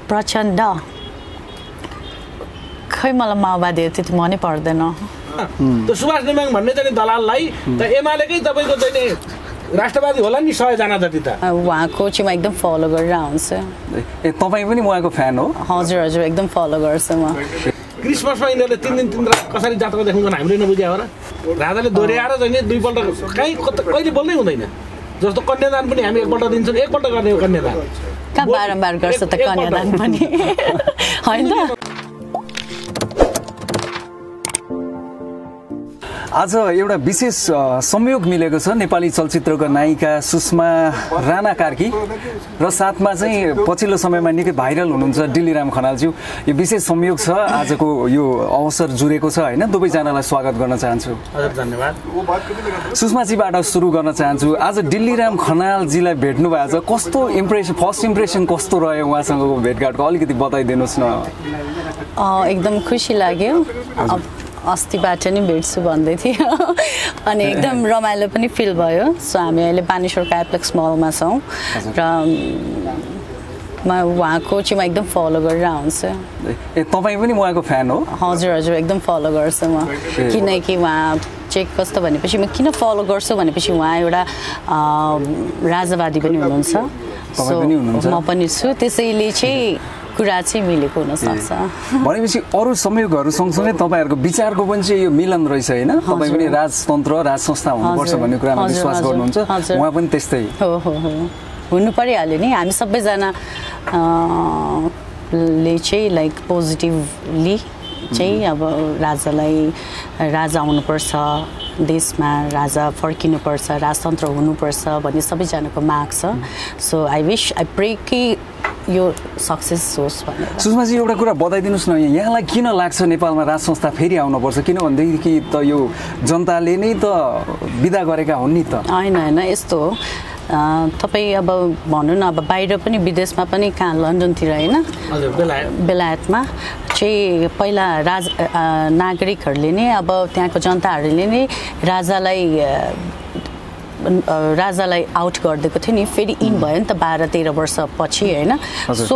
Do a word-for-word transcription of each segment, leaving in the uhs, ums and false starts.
प्रचण्ड खै मलाई माओवादी त्यति मनै पर्दैन त्यो सुभाष नेमाङ भन्ने चाहिँ दलाललाई त एमालेकै तपाईँको चाहिँ राष्ट्रवादी होला नि सय जना जति त उहाँको चाहिँ म एकदम फलो गरेर आउँछु ए तपाईँ पनि उहाँको फ्यान हो हजुर हजुर एकदम फलो गर्छु म क्रिसमसमा यिनीहरूले तिन दिन तिन रात कसरी जात्रा देखाउँछन् हामीले नबुझ्या हो र राजाले दोहोऱ्याएर चाहिँ दुईपल्ट कहीँ कहिले बोल्नै हुँदैन जस्तो कन्यादान पनि हामी एकपल्ट दिन्छौँ एकपल्ट गर्ने हो कन्यादान कहाँ बारम्बार गर्छ त कन्यादान पनि होइन आज एउटा विशेष संयोग मिलेको छ नेपाली चलचित्रको नायिका सुषमा राणा कार्की र साथमा चाहिँ पछिल्लो समयमा निकै भाइरल हुनुहुन्छ दिल्लीराम खनालज्यू यो विशेष संयोग छ आजको यो अवसर जुरेको छ होइन दुवैजनालाई स्वागत गर्न चाहन्छु धन्यवाद सुषमाजीबाट सुरु गर्न चाहन्छु आज दिल्लीराम खनालजीलाई भेट्नु भएको छ कस्तो इम्प्रेसन फर्स्ट इम्प्रेसन कस्तो रह्यो उहाँसँगको भेटघाटको अलिकति बताइदिनुहोस् न एकदम खुसी लाग्यो अस्तिबाट नि भेट्छु भन्दै थियो अनि एकदम रमाइलो पनि फिल भयो सो हामी अहिले पानीश्वरको एप्लेक्स मलमा छौँ र म उहाँको चाहिँ म एकदम फलो गरेर आउँछु ए तपाईँ पनि उहाँको फ्यान हो हजुर हजुर एकदम फलो गर्छु म किनकि उहाँ चाहिँ कस्तो भनेपछि म किन फलो गर्छु भनेपछि उहाँ एउटा राजावादी पनि हुनुहुन्छ सो म पनि छु त्यसैले चाहिँ कुरा चाहिँ मिलेको हुनसक्छ भनेपछि अरू संयोगहरू सँगसँगै तपाईँहरूको विचारको पनि चाहिँ यो मिलन रहेछ होइन तपाईँ पनि राजतन्त्र राज संस्था हुनुपर्छ भन्ने कुरामा विश्वास गर्नुहुन्छ उहाँ पनि त्यस्तै हो हो हो हुनु परिहाल्यो नि हामी सबैजना ले चाहिँ लाइक पोजिटिभली चाहिँ अब राजालाई राजा आउनुपर्छ देशमा राजा फर्किनुपर्छ राजतन्त्र हुनुपर्छ भन्ने सबैजनाको माग छ so I wish I pray कि यो सक्सेस होस् भनेर सुषमाजी एउटा कुरा बताइदिनुहोस् न यहाँलाई किन लाग्छ नेपालमा राज संस्था फेरि आउनुपर्छ किनभनेदेखि त यो जनताले नै त बिदा गरेका हुन् नि त होइन होइन यस्तो हो तपाईँ अब भनौँ न अब बाहिर पनि विदेशमा पनि कहाँ लन्डनतिर होइन बेलायतमा चाहिँ पहिला राज नागरिकहरूले नै अब त्यहाँको जनताहरूले नै राजालाई राजालाई आउट गरिदिएको थियो नि फेरि इन भयो नि त बाह्र तेह्र वर्षपछि होइन सो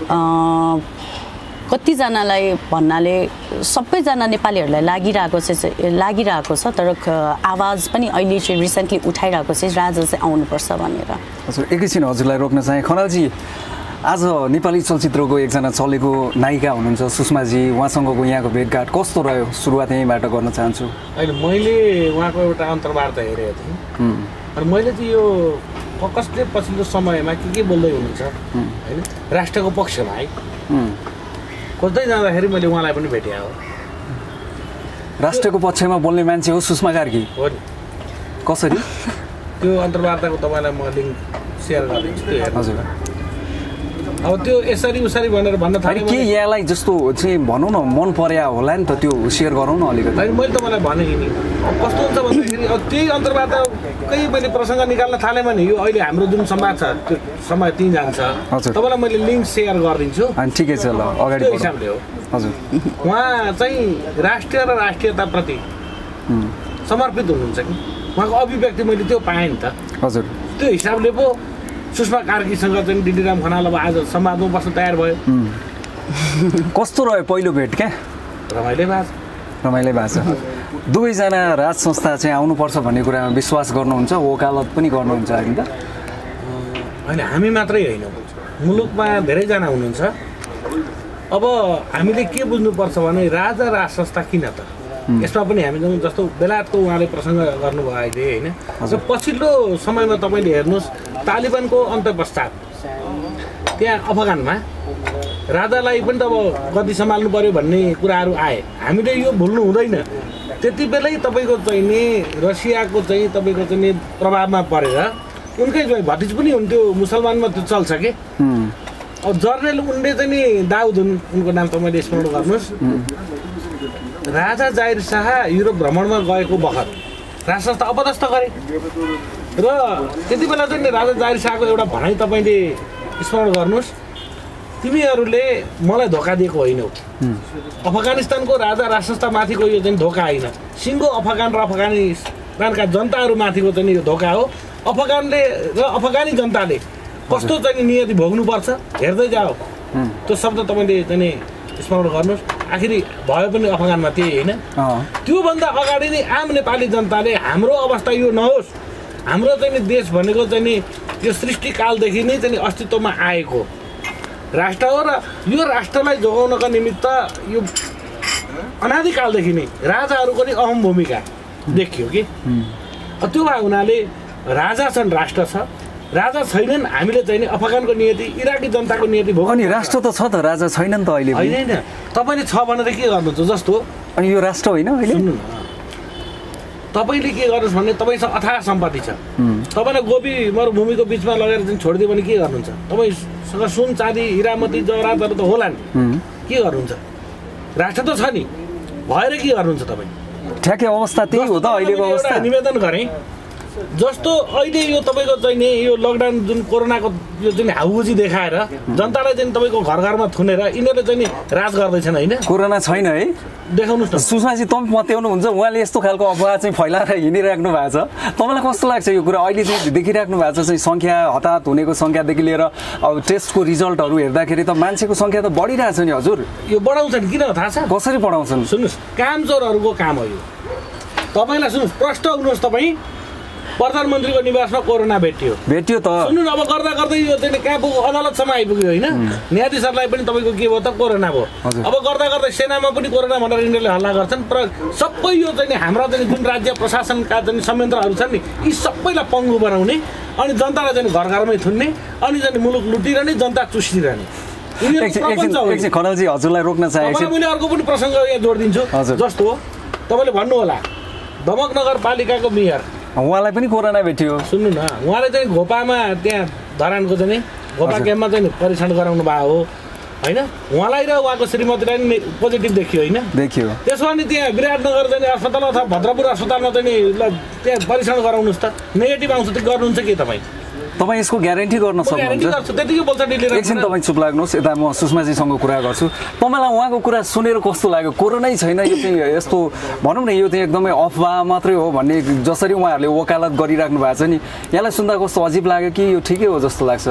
कतिजनालाई भन्नाले सबैजना नेपालीहरूलाई लागिरहेको चाहिँ लागिरहेको छ तर आवाज पनि अहिले चाहिँ रिसेन्टली उठाइरहेको चाहिँ राजा चाहिँ आउनुपर्छ भनेर हजुर एकैछिन हजुरलाई रोक्न चाहे खनालजी आज नेपाली चलचित्रको एकजना चलेको नायिका हुनुहुन्छ सुषमाजी उहाँसँगको यहाँको भेटघाट कस्तो रह्यो सुरुवात यहीँबाट गर्न चाहन्छु अहिले मैले उहाँको एउटा अन्तर्वार्ता हेरेको थिएँ अनि मैले चाहिँ यो कसले पछिल्लो समयमा के के बोल्दै हुनुहुन्छ होइन राष्ट्रको पक्षमा है खोज्दै जाँदाखेरि मैले उहाँलाई पनि भेटेँ हो राष्ट्रको पक्षमा बोल्ने मान्छे हो सुषमा कार्की हो नि कसरी त्यो अन्तर्वार्ताको तपाईँलाई म लिङ्क सेयर गरिदिन्छु त्यो हेर्नु हजुर अब त्यो यसरी उसरी भनेर भन्न थालेँ के यहाँलाई जस्तो चाहिँ भनौँ न मन पर्या होला नि त त्यो सेयर गरौँ न अलिकति होइन मैले तपाईँलाई भनेँ नि कस्तो हुन्छ भन्दाखेरि अब त्यही अन्तर्वार्ताकै मैले प्रसङ्ग निकाल्न थालेँ भने यो अहिले हाम्रो जुन समाज छ त्यो समय त्यहीँ जान्छ तपाईँलाई मैले लिङ्क सेयर गरिदिन्छु ठिकै छ ल अगाडि त्यो हिसाबले हो हजुर उहाँ चाहिँ राष्ट्रिय र राष्ट्रियताप्रति समर्पित हुनुहुन्छ कि उहाँको अभिव्यक्ति मैले त्यो पाएँ नि त हजुर त्यो हिसाबले पो सुषमा कार्कीसँग चाहिँ दिल्लीराम खनाल अब आज संवादमा बस्न तयार भयो कस्तो रह्यो पहिलो भेट क्या रमाइलो भएको रमाइलो भएको छ दुवैजना राज संस्था चाहिँ आउनुपर्छ भन्ने कुरामा विश्वास गर्नुहुन्छ वकालत पनि गर्नुहुन्छ होइन त होइन हामी मात्रै होइन मुलुकमा धेरैजना हुनुहुन्छ अब हामीले के बुझ्नुपर्छ भने राजा राज संस्था किन त यसमा पनि हामी जस्तो बेलायतको उहाँले प्रसङ्ग गर्नुभयो अहिले होइन पछिल्लो समयमा तपाईँले हेर्नुहोस् तालिबानको अन्त पश्चात त्यहाँ अफगानमा राजालाई पनि त अब गति सम्हाल्नु पर्यो भन्ने कुराहरू आए हामीले यो भुल्नु हुँदैन त्यति बेलै तपाईँको चाहिँ नि रसियाको चाहिँ तपाईँको चाहिँ नि प्रभावमा परेर उनकै चाहिँ भतिज पनि हुन्थ्यो मुसलमानमा त्यो चल्छ कि अब जर्नल उनले चाहिँ नि दाउद हुन् उनको नाम तपाईँले स्मरण गर्नुहोस् राजा जाहिर शाह युरोप भ्रमणमा गएको बखत राज संस्था अपदस्थ गरे र त्यति बेला चाहिँ राजा जाहिर शाहको एउटा भनाइ तपाईँले स्मरण गर्नुहोस् तिमीहरूले मलाई धोका दिएको होइनौ अफगानिस्तानको राजा राज संस्थामाथिको यो चाहिँ धोका होइन सिङ्गो अफगान र अफगानिस्तानका जनताहरूमाथिको चाहिँ यो धोका हो अफगानले र अफगानी जनताले कस्तो चाहिँ नियति भोग्नुपर्छ हेर्दै जाओ त्यो शब्द तपाईँले चाहिँ स्मरण गर्नुहोस्। आखिरी भयो पनि अफगानमा त्यही होइन। त्योभन्दा अगाडि नै आम नेपाली जनताले हाम्रो अवस्था यो नहोस्, हाम्रो चाहिँ देश भनेको चाहिँ यो सृष्टिकालदेखि नै चाहिँ अस्तित्वमा आएको राष्ट्र हो र यो राष्ट्रलाई जोगाउनका निमित्त यो अनादिकालदेखि नै राजाहरूको नि अहम भूमिका देखियो कि। त्यो भए हुनाले राजा छन्, राष्ट्र छ, राजा छैनन्, हामीले चाहिँ अफगानको नियति, इराकी जनताको नियति भोग। अनि राष्ट्र त छ त, राजा छैन नि त अहिले। होइन होइन, तपाईँले छ भनेर के गर्नुहुन्छ जस्तो। अनि यो राष्ट्र होइन अहिले। सुन्नु न, तपाईँले के गर्नुहोस् भने तपाईँसँग अथाह सम्पत्ति छ, तपाईँलाई गोपी मरुभूमिको बिचमा लगेर चाहिँ छोडिदियो भने के गर्नुहुन्छ? तपाईँसँग सुन चाँदी हिरामती जवाहरातहरू त होला नि, के गर्नुहुन्छ? राष्ट्र त छ नि, भएर के गर्नुहुन्छ तपाईँ? ठ्याक्कै अवस्था त्यही हो त अहिलेको अवस्था। निवेदन गरेँ जस्तो अहिले यो तपाईँको चाहिँ नि यो लकडाउन जुन कोरोनाको यो जुन हाउजी देखाएर जनतालाई चाहिँ तपाईँको घर घरमा थुनेर यिनीहरूले चाहिँ नि राज गर्दैछन् होइन। कोरोना छैन है, देखाउनुहोस् न। सुषमाजी तपाईँ मत्याउनुहुन्छ, उहाँले यस्तो खालको अफवाह चाहिँ फैलाएर हिँडिराख्नु भएको छ। तपाईँलाई कस्तो लाग्छ यो कुरा? अहिले चाहिँ देखिराख्नु भएको छ चाहिँ सङ्ख्या, हताहत हुनेको सङ्ख्यादेखि लिएर अब टेस्टको रिजल्टहरू हेर्दाखेरि त मान्छेको सङ्ख्या त बढिरहेछ नि हजुर। यो बढाउँछन् किन थाहा छ? कसरी बढाउँछन्? सुन्नुहोस्, कामचोरहरूको काम हो यो। तपाईँलाई सुन्नुहोस्, प्रष्ट हुनुहोस्, तपाईँ प्रधानमन्त्रीको निवासमा कोरोना भेटियो भेटियो त। सुन्नु न, अब गर्दा गर्दै यो चाहिँ कहाँ पुग्यो, अदालतसम्म आइपुग्यो होइन। न्यायाधीशहरूलाई पनि तपाईँको के भयो त, कोरोना भयो। अब गर्दा गर्दै सेनामा पनि कोरोना भनेर यिनीहरूले हल्ला गर्छन्। तर सबै यो चाहिँ हाम्रा चाहिँ जुन राज्य प्रशासनका चाहिँ संयन्त्रहरू छन् नि, यी सबैलाई पङ्गु बनाउने अनि जनतालाई चाहिँ घर घरमै थुन्ने अनि चाहिँ मुलुक लुटिरहने, जनता चुसिरहने। खनालजी हजुरलाई रोक्न चाहेको मैले अर्को पनि प्रसङ्ग यहाँ जोडिदिन्छु। जस्तो तपाईँले भन्नु होला दमक नगरपालिकाको मेयर, उहाँलाई पनि कोरोना भेटियो। सुन्नु न, उहाँले चाहिँ घोपामा त्यहाँ धरानको चाहिँ घोपा क्याम्पमा चाहिँ परीक्षण गराउनु भएको हो होइन। उहाँलाई र उहाँको श्रीमतीलाई नि पोजिटिभ देखियो होइन, देखियो। त्यसो भने त्यहाँ विराटनगर चाहिँ अस्पताल अथवा भद्रपुर अस्पतालमा चाहिँ ल त्यहाँ परीक्षण गराउनुहोस् त, नेगेटिभ आउँछ त गर्नुहुन्छ के तपाईँ? तपाईँ यसको ग्यारेन्टी गर्न सक्नुहुन्छ? त्यतिकै बोल्छ डिलिरम। एकछिन तपाईँ चुप लाग्नुहोस्, यता म सुषमाजीसँग कुरा गर्छु। तपाईँलाई उहाँको कुरा सुनेर कस्तो लाग्यो? कोरोनै छैन, यो चाहिँ यस्तो भनौँ न, यो चाहिँ एकदमै अफवाह मात्रै हो भन्ने जसरी उहाँहरूले वकालत गरिराख्नु भएको छ नि, यसलाई सुन्दा कस्तो अजिब लाग्यो कि यो ठिकै हो जस्तो लाग्छ?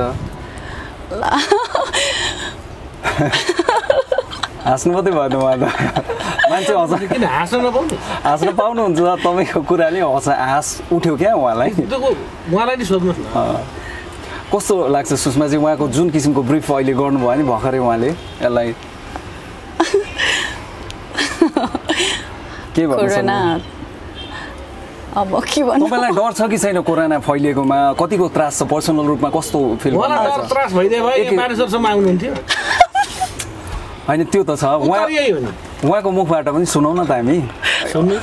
हाँस्नु मात्रै भएन उहाँ त, मान्छे हँस किन हाँस्न नपाउनु? हाँस्न पाउनुहुन्छ, तपाईँको कुराले हँस हाँस उठ्यो क्या उहाँलाई? उहाँलाई नि सोध्नुहोस् न। कस्तो लाग्छ सुषमाजी उहाँको जुन किसिमको ब्रिफ अहिले गर्नुभयो नि भर्खरै उहाँले यसलाई? के भन्नु? अब के भन्नु? तपाईँलाई डर छ कि छैन कोरोना फैलिएकोमा? कतिको त्रास छ पर्सनल रूपमा, कस्तो फिल गर्नुहुन्छ? त्रास भइदियो भए मानिसहरुसम्म आउनुहुन्थ्यो होइन? त्यो त छ, उहाँ उहाँको मुखबाट पनि सुनौ न त हामी। सुन्नु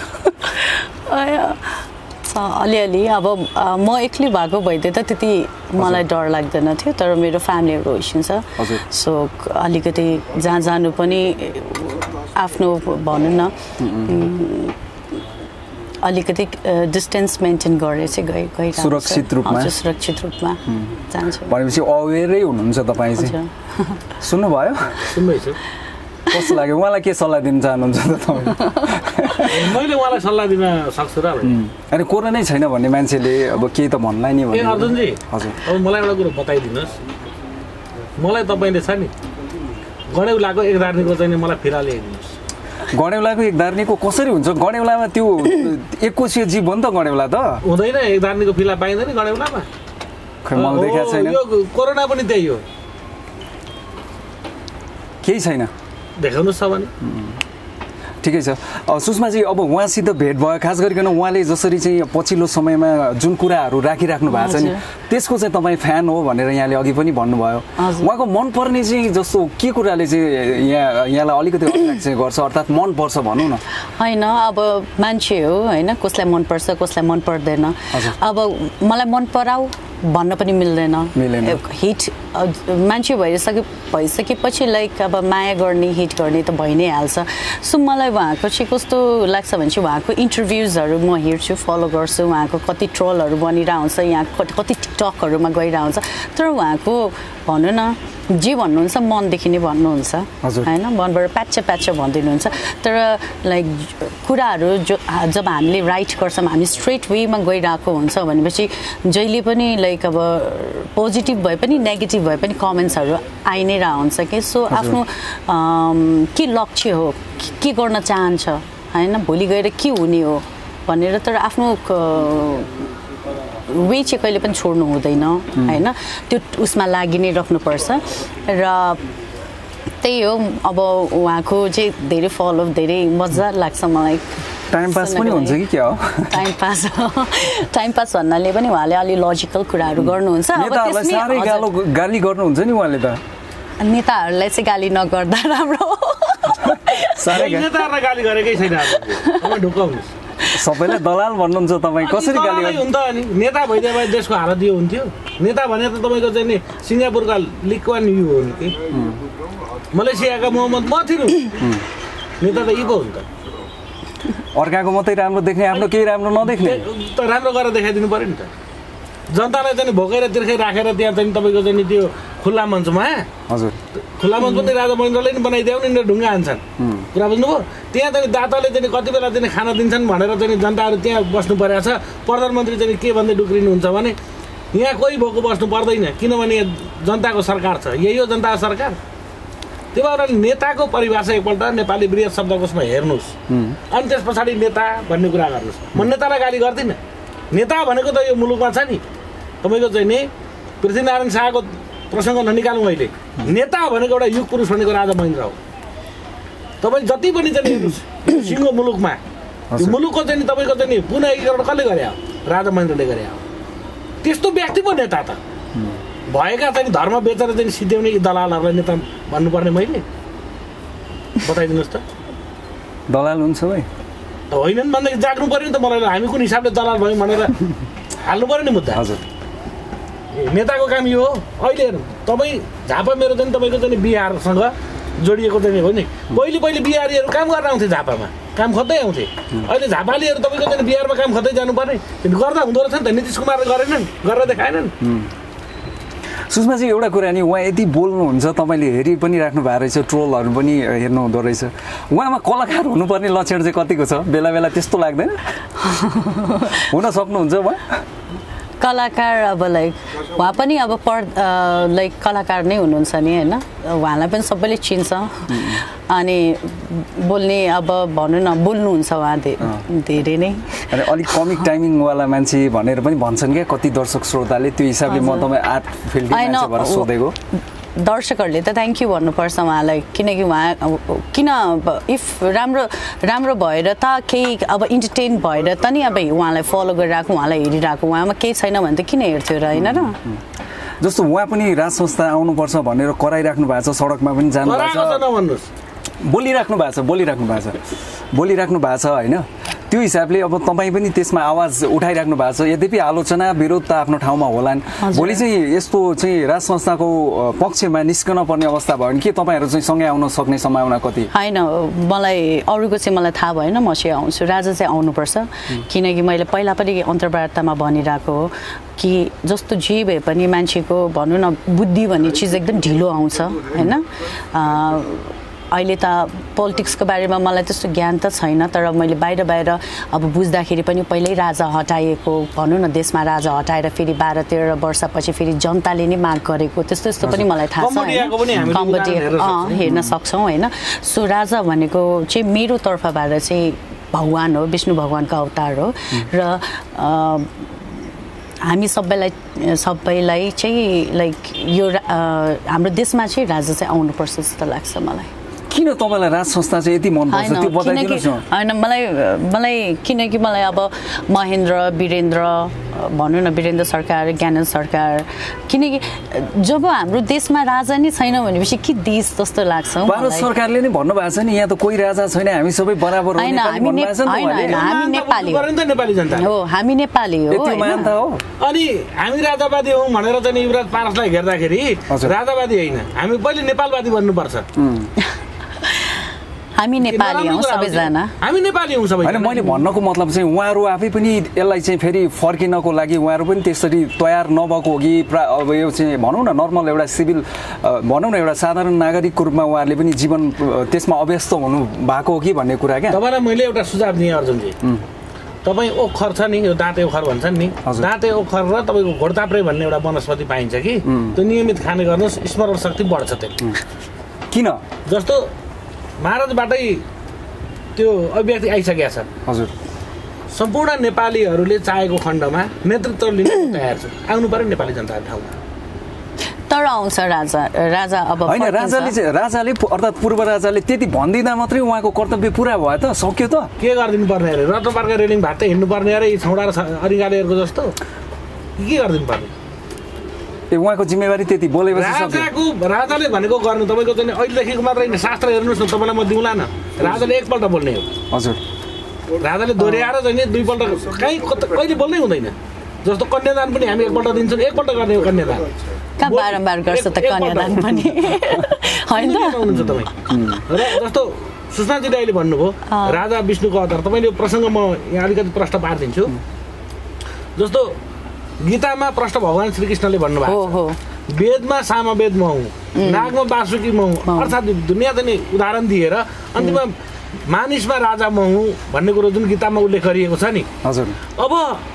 अलिअलि अब म एक्लै भएको भइदिए त त्यति मलाई डर लाग्दैन थियो, तर मेरो फ्यामिलीहरू हिँड्छ सो अलिकति जहाँ जानु पनि आफ्नो भनौँ न अलिकति डिस्टेन्स मेन्टेन गरेर चाहिँ गइ गइरहेको सुरक्षित रूपमा सुरक्षित रूपमा जान्छु भनेपछि अवेरै हुनुहुन्छ तपाईँ चाहिँ। सुन्नुभयो? सुन्दैछु। कस्तो लाग्यो? उहाँलाई के सल्लाह दिन चाहनुहुन्छ त तपाईँ? मैले उहाँलाई सल्लाह दिन सक्छु र। अनि कोरोनै छैन भन्ने मान्छेले अब केही त भन्ला नि भन्ने। अर्जुनजी हजुर अब मलाई एउटा कुरो बताइदिनुहोस्, मलाई तपाईँले छ नि गणेउलाको एकधार्नीको चाहिँ मलाई फिरा ल्याइदिनुहोस्। गणेउलाको एकधार्नीको कसरी हुन्छ? गणेउलामा त्यो एककोशीय जीव हो नि त गणेउला त। हुँदैन, एकधार्नीको फिला पाइँदैन गणेउलामा। खै मलाई देखाएको छैन। यो कोरोना पनि त्यही हो, केही छैन देखाउनुहोस् छ भने। ठिकै छ। सुषमाजी अब उहाँसित भेट भयो, खास गरिकन उहाँले जसरी चाहिँ पछिल्लो समयमा जुन कुराहरू राखिराख्नु भएको छ नि त्यसको चाहिँ तपाईँ फ्यान हो भनेर यहाँले अघि पनि भन्नुभयो। उहाँको मनपर्ने चाहिँ जस्तो के कुराले चाहिँ यहाँ यहाँलाई अलिकति अट्र्याक्ट चाहिँ गर्छ, अर्थात् मनपर्छ भनौँ न? होइन अब मान्छे हो होइन, कसलाई मनपर्छ कसलाई मन पर्दैन। अब मलाई मन पराऊ भन्न पनि मिल्दैन, हिट मान्छे भइसके भइसकेपछि लाइक अब माया गर्ने हिट गर्ने त भइ नै हाल्छ। सो मलाई उहाँको चाहिँ कस्तो लाग्छ भने चाहिँ उहाँको इन्टरभ्युजहरू म हेर्छु, फलो गर्छु, उहाँको कति ट्रोलहरू बनिरहेको हुन्छ, यहाँ कति कति टिकटकहरूमा गइरहेको हुन्छ, तर उहाँको भनौँ न जे भन्नुहुन्छ मनदेखि नै भन्नुहुन्छ होइन मनबाट प्याच प्याच भनिदिनुहुन्छ तर लाइक कुराहरू जो जब हामीले राइट गर्छौँ हामी स्ट्रेट वेमा गइरहेको हुन्छ भनेपछि जहिले पनि लाइक अब पोजिटिभ भए पनि नेगेटिभ भए पनि कमेन्ट्सहरू आइ नै रह हुन्छ कि सो आफ्नो के लक्ष्य हो के गर्न चाहन्छ होइन भोलि गएर के हुने हो भनेर तर आफ्नो वे चाहिँ कहिले पनि छोड्नु हुँदैन होइन त्यो उसमा लागि नै राख्नुपर्छ र त्यही हो अब उहाँको चाहिँ धेरै फलो धेरै मजा लाग्छ मलाई टाइम पास पनि हुन्छ कि क्या हो टाइम पास टाइम पास भन्नाले पनि उहाँले अलि लजिकल कुराहरू गर्नुहुन्छ अब त्यसमै गाली गर्नुहुन्छ नि उहाँले त नेताहरूलाई चाहिँ गाली नगर्दा राम्रो नेताहरूलाई गाली गरेकै छैन अब ढुकाउनुहोस् सबैलाई दलाल भन्नुहुन्छ तपाईँ कसरी गाली हुन्छ अनि नेता भइदिए भए देशको हालत यो हुन्थ्यो नेता भने त तपाईँको चाहिँ नि सिङ्गापुरका लिक्वान यु हो नि कि मलेसियाका मोहम्मद म थिएँ नेता त यी पो हुन्छ अर्काको मात्रै राम्रो देख्ने आफ्नो केही राम्रो नदेख्ने त राम्रो गरेर देखाइदिनु पऱ्यो नि त जनतालाई चाहिँ भोकेर तिर्खै राखेर त्यहाँ चाहिँ तपाईँको चाहिँ त्यो खुल्ला मञ्चमा हजुर खुल्ला मञ्च पनि राजा महेन्द्रले नि बनाइदियो नि ढुङ्गा हान्छन् कुरा बुझ्नुभयो त्यहाँ चाहिँ दाताले चाहिँ कति बेला चाहिँ खाना दिन्छन् भनेर चाहिँ जनताहरू त्यहाँ बस्नु परेको छ प्रधानमन्त्री चाहिँ के भन्दै डुक्रिनुहुन्छ भने यहाँ कोही भएको बस्नु पर्दैन किनभने जनताको सरकार छ यही हो जनताको सरकार त्यो भएर नेताको परिभाषा एकपल्ट नेपाली वृहत शब्दकोशमा हेर्नुहोस् अनि त्यस पछाडि नेता भन्ने कुरा गर्नुहोस् म नेतालाई गाली गर्दिनँ नेता भनेको त यो मुलुकमा छ नि तपाईँको चाहिँ नि पृथ्वीनारायण शाहको प्रसङ्ग ननिकालौँ अहिले नेता भनेको एउटा युग पुरुष भनेको राजा महेन्द्र हो तपाईँ जति पनि चाहिँ हेर्नुहोस् सिङ्गो मुलुकमा यो मुलुकको चाहिँ तपाईँको चाहिँ नि पुनः एकीकरण कसले गरे हो राजा महेन्द्रले गरे हो त्यस्तो व्यक्ति पो नेता त भएका चाहिँ धर्म बेचेर चाहिँ सिद्ध्याउने यी दलालहरूलाई नेता भन्नुपर्ने मैले बताइदिनुहोस् त दलाल हुन्छ भाइ होइन नि भन्दाखेरि जाग्नु पऱ्यो नि त मलाई हामी कुन हिसाबले दलाल भयौँ भनेर हाल्नु पऱ्यो नि मुद्दा हजुर नेताको काम यो हो अहिले हेर्नु तपाईँ झापा मेरो चाहिँ तपाईँको चाहिँ बिहारसँग जोडिएको चाहिँ हो नि पहिले पहिले बिहारीहरू काम गर्न आउँथे झापामा काम खोज्दै आउँथे अहिले झापालीहरू तपाईँको चाहिँ बिहारमा काम खोज्दै जानुपर्ने गर्दा हुँदो रहेछ नि त नीतिश कुमारले गरेनन् गरेर देखाएनन् सुषमाजी एउटा कुरा नि उहाँ यति बोल्नुहुन्छ तपाईँले हेरि पनि राख्नु भएको रहेछ ट्रोलहरू पनि हेर्नु हुँदो रहेछ उहाँमा कलाकार हुनुपर्ने लक्षण चाहिँ कतिको छ बेला बेला त्यस्तो लाग्दैन हुन सक्नुहुन्छ उहाँ कलाकार अब लाइक उहाँ पनि अब पर लाइक कलाकार नै हुनुहुन्छ नि होइन उहाँलाई पनि सबैले चिन्छ अनि बोल्ने अब भनौँ न बोल्नुहुन्छ उहाँ धेरै नै अनि अलिक कमिक टाइमिङवाला मान्छे भनेर पनि भन्छन् क्या कति दर्शक श्रोताले त्यो हिसाबले म तपाईँ आर्ट फिल्ड मान्छे भएर सोधेको दर्शकहरूले त थ्याङ्क यू भन्नुपर्छ उहाँलाई किनकि उहाँ किन इफ राम्रो राम्रो भएर त केही अब इन्टरटेन भएर त नि अब उहाँलाई फलो गरिरहेको उहाँलाई हेरिरहेको उहाँमा केही छैन भने त किन हेर्थ्यो र होइन र जस्तो उहाँ पनि राज संस्था आउनुपर्छ भनेर कराइराख्नु भएको छ सडकमा पनि जानु भएको छ बोलिराख्नु भएको छ बोलिराख्नु भएको छ बोलिराख्नु भएको छ होइन त्यो हिसाबले अब तपाईँ पनि त्यसमा आवाज उठाइराख्नु भएको छ यद्यपि आलोचना विरोध त आफ्नो ठाउँमा होलान् भोलि चाहिँ यस्तो चाहिँ राज संस्थाको पक्षमा निस्कन पर्ने अवस्था भयो भने के तपाईँहरू चाहिँ सँगै आउन सक्ने सम्भावना कति होइन मलाई अरूको चाहिँ मलाई थाहा भएन म चाहिँ आउँछु राजा चाहिँ आउनुपर्छ किनकि मैले पहिला पनि अन्तर्वार्तामा भनिरहेको हो कि जस्तो जे भए पनि मान्छेको भनौँ न बुद्धि भन्ने चिज एकदम ढिलो आउँछ होइन अहिले त पोलिटिक्सको बारेमा मलाई त्यस्तो ज्ञान त छैन तर मैले बाहिर बाहिर अब बुझ्दाखेरि पनि पहिल्यै राजा हटाइएको भनौँ न देशमा राजा हटाएर फेरि बाह्र तेह्र वर्षपछि फेरि जनताले नै माग गरेको त्यस्तो त्यस्तो पनि मलाई थाहा छ कम्बोडिया हेर्न सक्छौँ होइन सो राजा भनेको चाहिँ मेरो तर्फबाट चाहिँ भगवान् हो विष्णु भगवान्को अवतार हो र हामी सबैलाई सबैलाई चाहिँ लाइक यो हाम्रो देशमा चाहिँ राजा चाहिँ आउनुपर्छ जस्तो लाग्छ मलाई किन तपाईँलाई राज संस्था चाहिँ यति मनपर्छ त्यो बताइदिनुहोस् न होइन मलाई मलाई किनकि मलाई अब महेन्द्र वीरेन्द्र भनौँ न वीरेन्द्र सरकार ज्ञानेन्द्र सरकार किनकि जब हाम्रो देशमा राजा नै छैन भनेपछि के देश जस्तो लाग्छ भारत सरकारले नै भन्नुभएको छ नि यहाँ त कोही राजा छैन हामी सबै बराबर होइन हामी हामी नेपाली हो हामी नेपाली हो अनि हामी राजावादी हौँ भनेर चाहिँ युवराज पारसलाई हेर्दाखेरि राजावादी होइन हामी पहिले नेपालवादी बन्नुपर्छ हामी नेपाली हौँ सबैजना हामी नेपाली हौँ सबै होइन मैले भन्नको मतलब चाहिँ उहाँहरू आफै पनि यसलाई चाहिँ फेरि फर्किनको लागि उहाँहरू पनि त्यसरी तयार नभएको हो कि प्रा अब यो चाहिँ भनौँ न नर्मल एउटा सिभिल भनौँ न एउटा साधारण नागरिकको रूपमा उहाँहरूले पनि जीवन त्यसमा अभ्यस्त हुनु भएको हो कि भन्ने कुरा क्या तपाईँलाई मैले एउटा सुझाव दिएँ अर्जुनजी तपाईँ ओखर छ नि यो दाँते ओखर भन्छन् नि दाँते ओखर र तपाईँको घोडताप्रे भन्ने एउटा वनस्पति पाइन्छ कि त्यो नियमित खाने गर्नुहोस् स्मरण शक्ति बढ्छ त्यसले किन जस्तो महाराजबाटै त्यो अभिव्यक्ति आइसकेको छ हजुर सम्पूर्ण नेपालीहरूले चाहेको खण्डमा नेतृत्व लिन तयार छु आउनु पर्यो नेपाली जनताको ठाउँमा तर आउँछ राजा राजा अब होइन राजाले चाहिँ राजाले अर्थात् पूर्व राजाले त्यति भनिदिँदा मात्रै उहाँको कर्तव्य पुरा भयो त सक्यो त के गरिदिनु पर्ने अरे रत्नपार्का रेलिङ भात हिँड्नु पर्ने अरे छौडा र अरिगालेहरूको जस्तो के गरिदिनु पर्ने ए उहाँको जिम्मेवारी त्यति बोलेपछि राजाको राजाले भनेको गर्नु तपाईँको चाहिँ अहिलेदेखिको मात्रै शास्त्र हेर्नुहोस् न तपाईँलाई म दिउँला न राजाले एकपल्ट बोल्ने हो हजुर राजाले दोहोऱ्याएर चाहिँ दुईपल्ट कहीँ कहिले बोल्नै हुँदैन जस्तो कन्यादान पनि हामी एकपल्ट दिन्छौँ एकपल्ट गर्ने हो कन्यादान कहाँ बारम्बार गर्छ त कन्यादान पनि होइन हुनुहुन्छ तपाईँ र जस्तो सुषमाजीले अहिले भन्नुभयो राजा विष्णुको अवतार तपाईँले यो प्रसङ्ग म यहाँ अलिकति प्रश्न पारिदिन्छु जस्तो गीतामा प्रश्न भगवान् श्रीकृष्णले भन्नुभएको छ वेदमा सामवेद म हुँ नागमा वासुकी म हुँ अर्थात् दुनियाँ चाहिँ उदाहरण दिएर अन्तिममा मानिसमा राजा म हुँ भन्ने कुरो जुन गीतामा उल्लेख गरिएको छ नि हजुर अब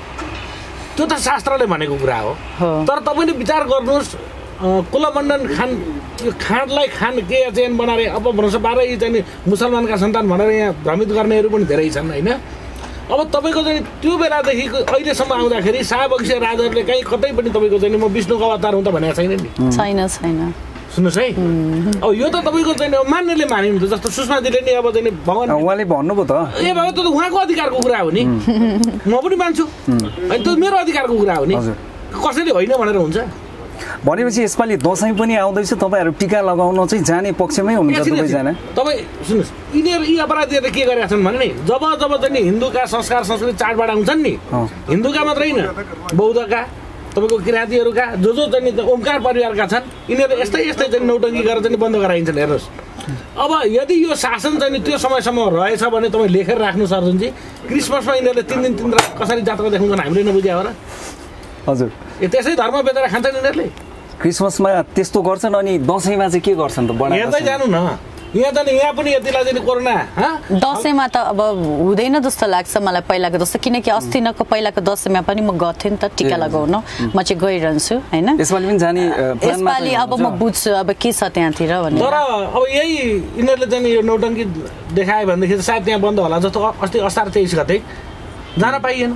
त्यो त शास्त्रले भनेको कुरा हो तर तपाईँले विचार गर्नुहोस् कुलमण्डन खान यो खाँडलाई खान के चेन बनाएर अपभ्रंश पारै चाहिँ मुसलमानका सन्तान भनेर यहाँ भ्रमित गर्नेहरू पनि धेरै छन् होइन अब तपाईँको चाहिँ त्यो बेलादेखि अहिलेसम्म आउँदाखेरि शाहवंशीय राजाहरूले कहीँ कतै पनि तपाईँको चाहिँ म विष्णुको अवतार हुँ त भनेको छैन नि छैन छैन सुन्नुहोस् है अब यो त तपाईँको चाहिँ मान्नेले मानिनु त जस्तो सुषमाजीले नि अब चाहिँ भगवान् उहाँले भन्नुभयो त ए बाबा त उहाँको अधिकारको कुरा हो नि म पनि मान्छु अनि त्यो मेरो अधिकारको कुरा हो नि कसैले होइन भनेर हुन्छ भनेपछि यसपालि दसैँ पनि आउँदैछ तपाईँहरू टिका लगाउन चाहिँ जाने पक्षमै हुनुहुन्छ दुवैजना तपाईँ सुन्नुहोस् यिनीहरू यी अपराधीहरूले के गरेका छन् भने नि जब जब चाहिँ हिन्दूका संस्कार संस्कृति चाडबाड आउँछन् नि हिन्दूका मात्रै होइन बौद्धका तपाईँको किराँतीहरूका जो जो चाहिँ ओमकार परिवारका छन् यिनीहरूले यस्तै यस्तै चाहिँ नौटङ्की गरेर चाहिँ बन्द गराइन्छन् हेर्नुहोस् अब यदि यो शासन चाहिँ त्यो समयसम्म रहेछ भने तपाईँ लेखेर राख्नुहोस् अर्जुनजी क्रिसमसमा यिनीहरूले तिन दिन तिन रात कसरी जात्रा देखाउँछन् हामीले नबुझ्या हो र हजुर ए त्यसै धर्म बेचेर खान्छन् यिनीहरूले क्रिसमसमा त्यस्तो गर्छन् अनि दसैँमा चाहिँ के गर्छन् त हेर्दै जानु न यहाँ त यहाँ पनि यतिलाई चाहिँ कोरोना दसैँमा त अब हुँदैन जस्तो लाग्छ मलाई पहिलाको जस्तो किनकि अस्तिनको पहिलाको दसैँमा पनि म गर्थेँ नि त टिका लगाउन म चाहिँ गइरहन्छु होइन यसपालि पनि जाने यसपालि अब म बुझ्छु अब के छ त्यहाँतिर भनेर तर अब यही यिनीहरूले चाहिँ यो नौटङ्की देखायो भनेदेखि सायद त्यहाँ बन्द होला जस्तो अस्ति असार तेइस गते जान पाइएन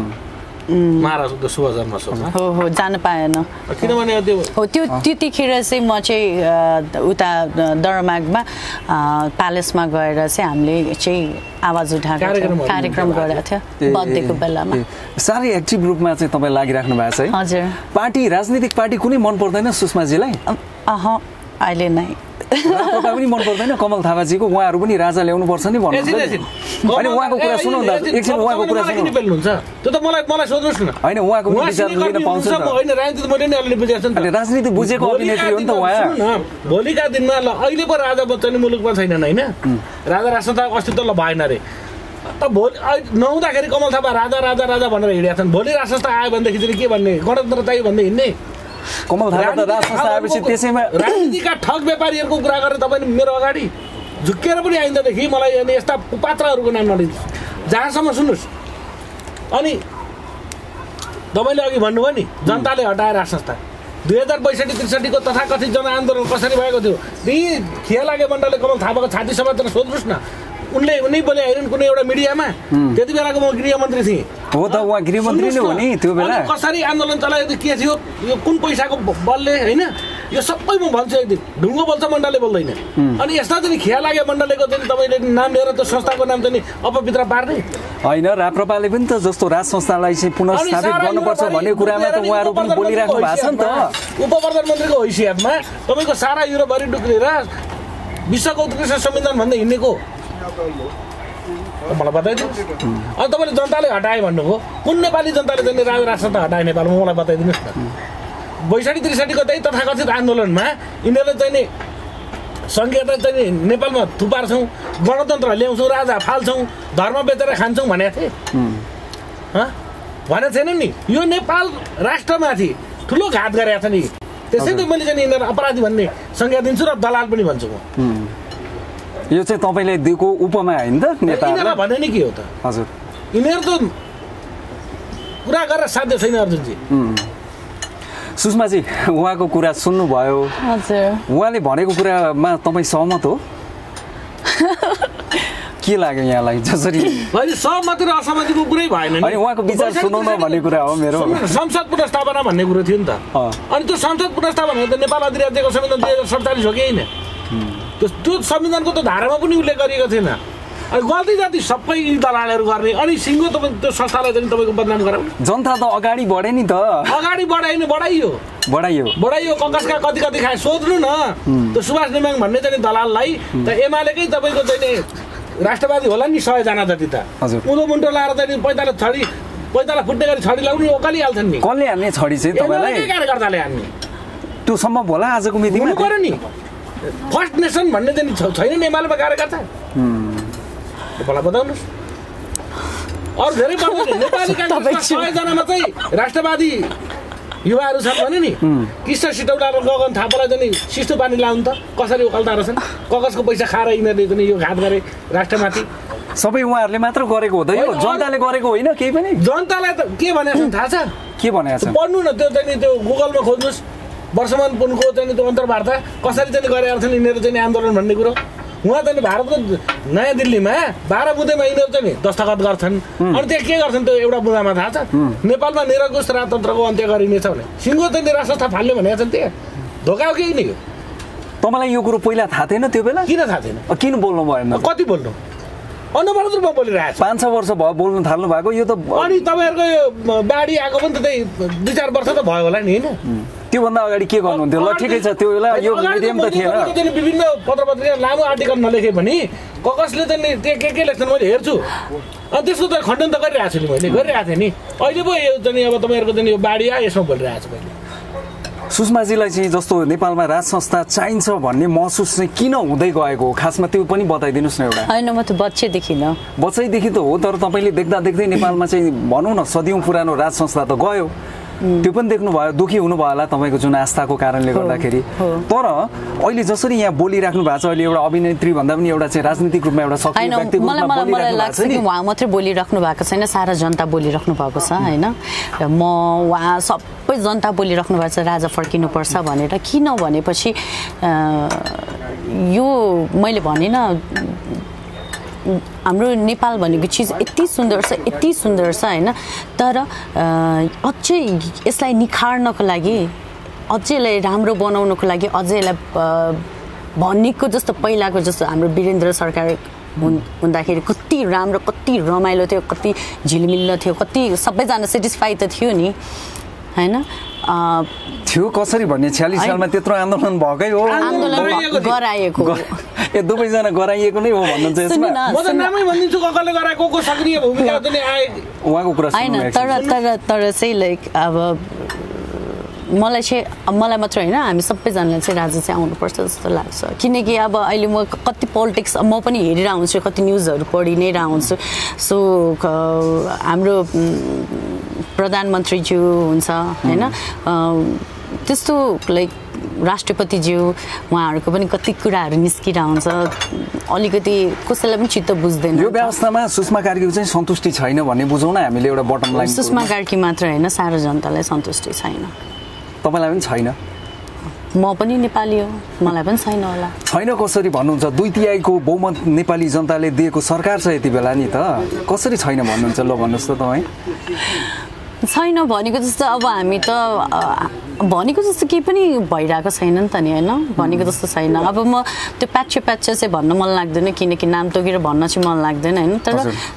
महाराजको शुभ जन्मोत्सवमा हो हो जान पाएन किनभने त्यो हो त्यो त्यतिखेर चाहिँ म चाहिँ उता दरमागमा प्यालेसमा गएर चाहिँ हामीले चाहिँ आवाज उठाएको कार्यक्रम गरेको थियो बर्थडेको बेलामा साह्रै एक्टिभ रूपमा चाहिँ तपाईँ लागिराख्नु भएको छ है हजुर पार्टी राजनीतिक पार्टी कुनै मन पर्दैन सुषमाजीलाई अह अहिले नै तपाईँ पनि मन पर्दैन कमल थापाजीको उहाँहरू पनि राजा ल्याउनु पर्छ नि भन्नुहुन्छ अनि उहाँको कुरा सुनौ न एकछिन उहाँको कुरा सुन्नु पेल्नुहुन्छ त्यो त मलाई मलाई सोध्नुहोस् न होइन उहाँको विचार लिन पाउँछ होइन राजनीति मैले नै अलि बुझेको छु नि राजनीति बुझेको अभिनेत्री हो नि त उहाँ भोलिका दिनमा ल अहिले पो राजा बच्चन मुलुकमा छैनन् होइन राजा राष्ट्रताको अस्तित्व ल भएन अरे त भोलि नहुँदाखेरि कमल थापा राजा राजा राजा भनेर हिँडेका छन् भोलि राष्ट्रता आयो भनेदेखि चाहिँ के भन्ने गणतन्त्र चाहियो भन्दै हिँड्ने कमल थापा त राज संस्था आएपछि त्यसैमा राजनीतिका ठग व्यापारीहरूको कुरा गरेर तपाईँ मेरो अगाडि झुक्केर पनि आइन्दादेखि मलाई अनि यस्ता पात्रहरूको नाम नलिन्छ जहाँसम्म सुन्नुहोस् अनि तपाईँले अघि भन्नुभयो नि जनताले हटाए राज संस्था दुई हजार बैसठी त्रिसठीको तथाकथित जनआन्दोलन कसरी भएको थियो त्यही खिया लागे मण्डलले कमल थापाको छाती समातेर सोध्नुहोस् न उनले उनी बोले आइरहन् कुनै एउटा मिडियामा त्यति बेलाको म गृहमन्त्री थिएँ हो त उहाँ गृहमन्त्री नै हो नि त्यो बेला कसरी आन्दोलन चलायो के थियो यो कुन पैसाको बलले होइन यो सबै म भन्छु एकदिन ढुङ्गो बोल्छ मण्डलले बोल्दैन अनि यस्ता चाहिँ खिया लागे मण्डलको चाहिँ तपाईँले नाम लिएर त्यो संस्थाको नाम चाहिँ अपवित्र पार्ने होइन राप्रपाले पनि त जस्तो राज संस्थालाई चाहिँ पुनर्स्थापित गर्नुपर्छ भन्ने कुरामा त उहाँहरू पनि बोलिराख्नु भएको छ नि त उप प्रधानमन्त्रीको हैसियतमा तपाईँको सारा युरोपभरि डुक्रेर विश्वको उत्कृष्ट संविधान भन्दै हिँडेको मलाई बताइदिनुहोस् अनि तपाईँले जनताले हटाए भन्नुभयो कुन नेपाली जनताले चाहिँ राजा राष्ट्रता हटाए नेपालमा मलाई बताइदिनुहोस् न बैसठी त्रिसठीको त्यही तथाकथित आन्दोलनमा यिनीहरूले चाहिँ नि संघीयता चाहिँ नेपालमा थुपार्छौँ, गणतन्त्र ल्याउँछौँ, राजा फाल्छौँ, धर्म बेचेर खान्छौँ भनेको थिएँ भनेको छैन नि। यो नेपाल राष्ट्रमाथि ठुलो घात गरेको छ नि। त्यसै त मैले चाहिँ यिनीहरू अपराधी भन्ने संज्ञा दिन्छु र दलाल पनि भन्छु म। यो चाहिँ तपाईँले दिएको उपमा होइन त नेताहरूलाई भने नि के हो त? हजुर यिनीहरू त कुरा गरेर साध्य छैन अर्जुनजी। सुषमाजी उहाँको कुरा सुन्नुभयो, उहाँले भनेको कुरामा तपाईँ सहमत हो? के लाग्यो यहाँलाई? जसरी सहमति र असहमतिको कुरै भएन नि, उहाँको विचार सुनाउन भन्ने कुरा हो मेरो। संसद पुनर्स्थापना भन्ने कुरो थियो नि त। अनि त्यो संसद पुनर्स्थापना त नेपाल अधिराज्यको संविधान दुई हजार सडचालिस हो कि होइन? त्यो संविधानको त धारामा पनि उल्लेख गरिएको थिएन। अनि गल्ती जाति सबै दलालहरू गर्ने, अनि सिङ्गो तपाईँ त्यो संस्थालाई चाहिँ तपाईँको बदनाम गराउने। जनता त अगाडि बढे नि त। अगाडि बढाइन, बढाइयो बढाइयो बढाइयो कङ्ग्रेसका कति कति खाए सोध्नु न। त्यो सुभाष नेमाङ भन्ने चाहिँ दलाललाई त एमालेकै तपाईँको चाहिँ राष्ट्रवादी होला नि सयजना जति त उँधो मुन्टो लाएर चाहिँ पैताला छडी पैताला फुट्ने गरी छडी लाउने ओकालिहाल्छन् नि। कसले हान्ने छडी चाहिँ तपाईँलाई? कार्यकर्ताले हान्ने। त्यो सम्भव होला आजको मितिमा? हुनु पर्यो नि। फर्स्ट नेसन भन्ने चाहिँ छैन नेपालमा कार्यकर्ता। मलाई बताउनुहोस्। अरू धेरै नेपाली सयजनामा चाहिँ राष्ट्रवादी युवाहरू छन् भने नि कृष्ण सिटौला र गगन थापालाई चाहिँ सिस्टो पानी लाउनु त कसरी ओकाल्दा रहेछन्? कगजको पैसा खाएर यिनीहरूले पनि यो घात गरे राष्ट्रमाथि। सबै उहाँहरूले मात्र गरेको हो त? यो जनताले गरेको होइन केही पनि? जनतालाई त के भनेको छ थाहा छ? के भनेको छ? पढ्नु न, त्यो चाहिँ त्यो गुगलमा खोज्नुहोस्। वर्षमान पुनको चाहिँ त्यो अन्तर्वार्ता कसरी चाहिँ गरेका छन् यिनीहरू चाहिँ आन्दोलन भन्ने कुरो। उहाँ चाहिँ भारतको नयाँ दिल्लीमा बाह्र बुँदेमा यिनीहरू चाहिँ दस्तखत गर्छन्। अनि त्यहाँ के गर्छन् त्यो एउटा बुँदामा थाहा छ? नेपालमा निरङ्कुश राजतन्त्रको अन्त्य गरिनेछ भने सिङ्गो चाहिँ राष्ट्र फाल्ने भनेको छन्। त्यहाँ धोका हो केही नै हो। तपाईँलाई यो कुरो पहिला थाहा थिएन त्यो बेला? किन थाहा थिएन? किन बोल्नु भएन? कति बोल्नु? अनवरत रूपमा बोलिरहेको छु। पाँच छ वर्ष भयो बोल्नु थाल्नु भएको। यो त अनि तपाईँहरूको यो बाढी आएको पनि त त्यही दुई चार वर्ष त भयो होला नि होइन? त्योभन्दा अगाडि के गर्नुहुन्थ्यो? ल ठिकै छ, त्यो बेला यो मिडियम त थिएन। विभिन्न पत्र पत्रिका लामो आर्टिकल नलेखे पनि कगजले चाहिँ त्यो के के लेख्छन् मैले हेर्छु। अनि त्यसको त खण्डन त गरिरहेको छु नि, मैले गरिरहेको थिएँ नि। अहिले पो यो चाहिँ अब तपाईँहरूको चाहिँ यो बाढी आयो यसमा बोलिरहेको छु मैले। सुषमाजीलाई चाहिँ जस्तो नेपालमा राज संस्था चाहिन्छ भन्ने महसुस चाहिँ किन हुँदै गएको हो खासमा त्यो पनि बताइदिनुहोस् न एउटा। होइन म त बच्चैदेखि न बच्चैदेखि त हो, तर तपाईँले देख्दा देख्दै नेपालमा चाहिँ भनौँ न सदियौँ पुरानो राज संस्था त गयो। त्यो पनि देख्नुभयो, दुःखी हुनुभयो होला तपाईँको जुन आस्थाको कारणले गर्दाखेरि। तर अहिले जसरी यहाँ बोलिराख्नु भएको छ, अहिले एउटा अभिनेत्री भन्दा पनि एउटा चाहिँ राजनीतिक रूपमा एउटा सक्रिय व्यक्तिको रूपमा मलाई लाग्छ कि उहाँ मात्रै बोलिराख्नु भएको छैन, सारा जनता बोलिराख्नु भएको छ होइन। र म उहाँ सबै जनता बोलिराख्नु भएको छ राजा फर्किनुपर्छ भनेर। किन भनेपछि यो मैले भने न, हाम्रो नेपाल भनेको चिज यति सुन्दर छ, यति सुन्दर छ होइन। तर अझै यसलाई निखार्नको लागि, अझै यसलाई राम्रो बनाउनको लागि, अझै यसलाई भनेको जस्तो पहिलाको जस्तो हाम्रो वीरेन्द्र सरकार हुँदाखेरि कति राम्रो, कति रमाइलो थियो, कति झिलमिल्लो थियो, कति सबैजना सेटिस्फाई त थियो नि होइन। थियो कसरी भन्ने छ्यालिस सालमा त्यत्रो आन्दोलन भएकै हो, आन्दोलन गराएको ए दुवैजना गराइएको नै हो भन्नुहुन्छ यसमा? म त नामै भनिदिन्छु कसले गराएको, को सक्रिय भूमिका चाहिँ आए उहाँको कुरा हैन। तर तर तर चाहिँ लाइक अब मलाई चाहिँ मलाई मात्र होइन, हामी सबैजनालाई चाहिँ राजा चाहिँ आउनुपर्छ जस्तो लाग्छ। किनकि अब अहिले म कति पोलिटिक्स म पनि हेरिरहेको हुन्छु, कति न्युजहरू पढि नै रहेको हुन्छु। सो हाम्रो प्रधानमन्त्रीज्यू हुन्छ होइन, त्यस्तो लाइक राष्ट्रपतिज्यू उहाँहरूको पनि कति कुराहरू निस्किरहेको हुन्छ, अलिकति कसैलाई पनि चित्त बुझ्दैन। यो व्यवस्थामा सुषमा कार्कीको चाहिँ सन्तुष्टि छैन भन्ने बुझौँ न हामीले एउटा बटम लाइन। सुषमा कार्की मात्र होइन, सारा जनतालाई सन्तुष्टि छैन। तपाईँलाई पनि छैन? म पनि नेपाली हो, मलाई पनि छैन होला। छैन कसरी भन्नुहुन्छ? दुई तिहाईको बहुमत नेपाली जनताले दिएको सरकार छ यति बेला नि त, कसरी छैन भन्नुहुन्छ? ल भन्नुहोस् त तपाईँ। छैन भनेको जस्तो अब हामी त भनेको जस्तो केही पनि भइरहेको छैन नि त नि होइन, भनेको जस्तो छैन। अब म त्यो प्याचे प्याचे चाहिँ भन्न मन लाग्दैन, किनकि नाम तोकेर भन्न चाहिँ मन लाग्दैन होइन। तर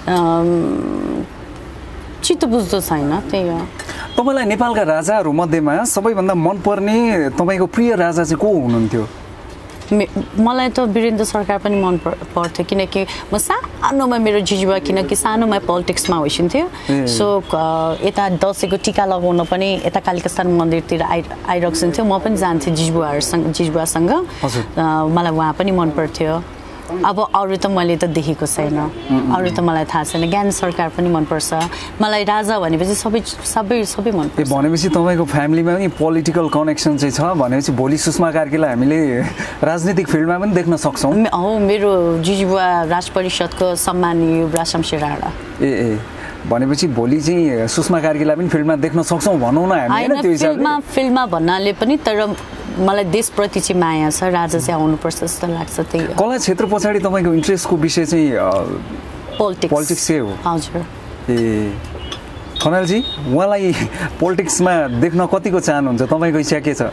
चित्त बुझ्दो छैन, त्यही हो। तपाईँलाई नेपालका राजाहरू मध्येमा सबैभन्दा मनपर्ने तपाईँको प्रिय राजा चाहिँ को हुनुहुन्थ्यो? मलाई त वीरेन्द्र सरकार पनि मन पर्थ्यो किनकि म सानोमा मेरो जिजुबा किनकि सानोमा पोलिटिक्समा होइसिन्थ्यो सो यता दसैँको टिका लगाउन पनि यता कालिकास्थान मन्दिरतिर आइ आइरहन्थ्यो म पनि जान्थेँ जिजुबाहरूसँग जिजुबासँग मलाई उहाँ पनि मन पर्थ्यो अब अरू त मैले त देखेको छैन अरू त मलाई थाहा छैन ज्ञान सरकार पनि मनपर्छ मलाई राजा भनेपछि सबै सबै सबै मनपर्छ भनेपछि तपाईँको फ्यामिलीमा पनि पोलिटिकल कनेक्सन चाहिँ छ भनेपछि भोलि सुषमा कार्कीलाई हामीले राजनीतिक फिल्डमा पनि देख्न सक्छौँ हो मेरो जिजुबा राज परिषदको सम्मानीय युवराज राणा ए ए भनेपछि भोलि चाहिँ सुषमा कार्कीलाई पनि फिल्डमा देख्न सक्छौँ भनौँ न हामी त्यो फिल्डमा फिल्डमा भन्नाले पनि तर मलाई देशप्रति चाहिँ माया छ राजा चाहिँ आउनुपर्छ जस्तो लाग्छ त्यही कला क्षेत्र पछाडि तपाईँको इन्ट्रेस्टको विषय चाहिँ पोलिटिक्स पोलिटिक्स चाहिँ हो हजुर ए खनालजी उहाँलाई पोलिटिक्समा देख्न कतिको चाहनुहुन्छ तपाईँको इच्छा के छ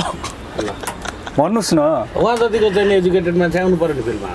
भन्नुहोस् न उहाँ जतिको चाहिँ एजुकेटेड मान्छे आउनु पर्यो नि फिल्डमा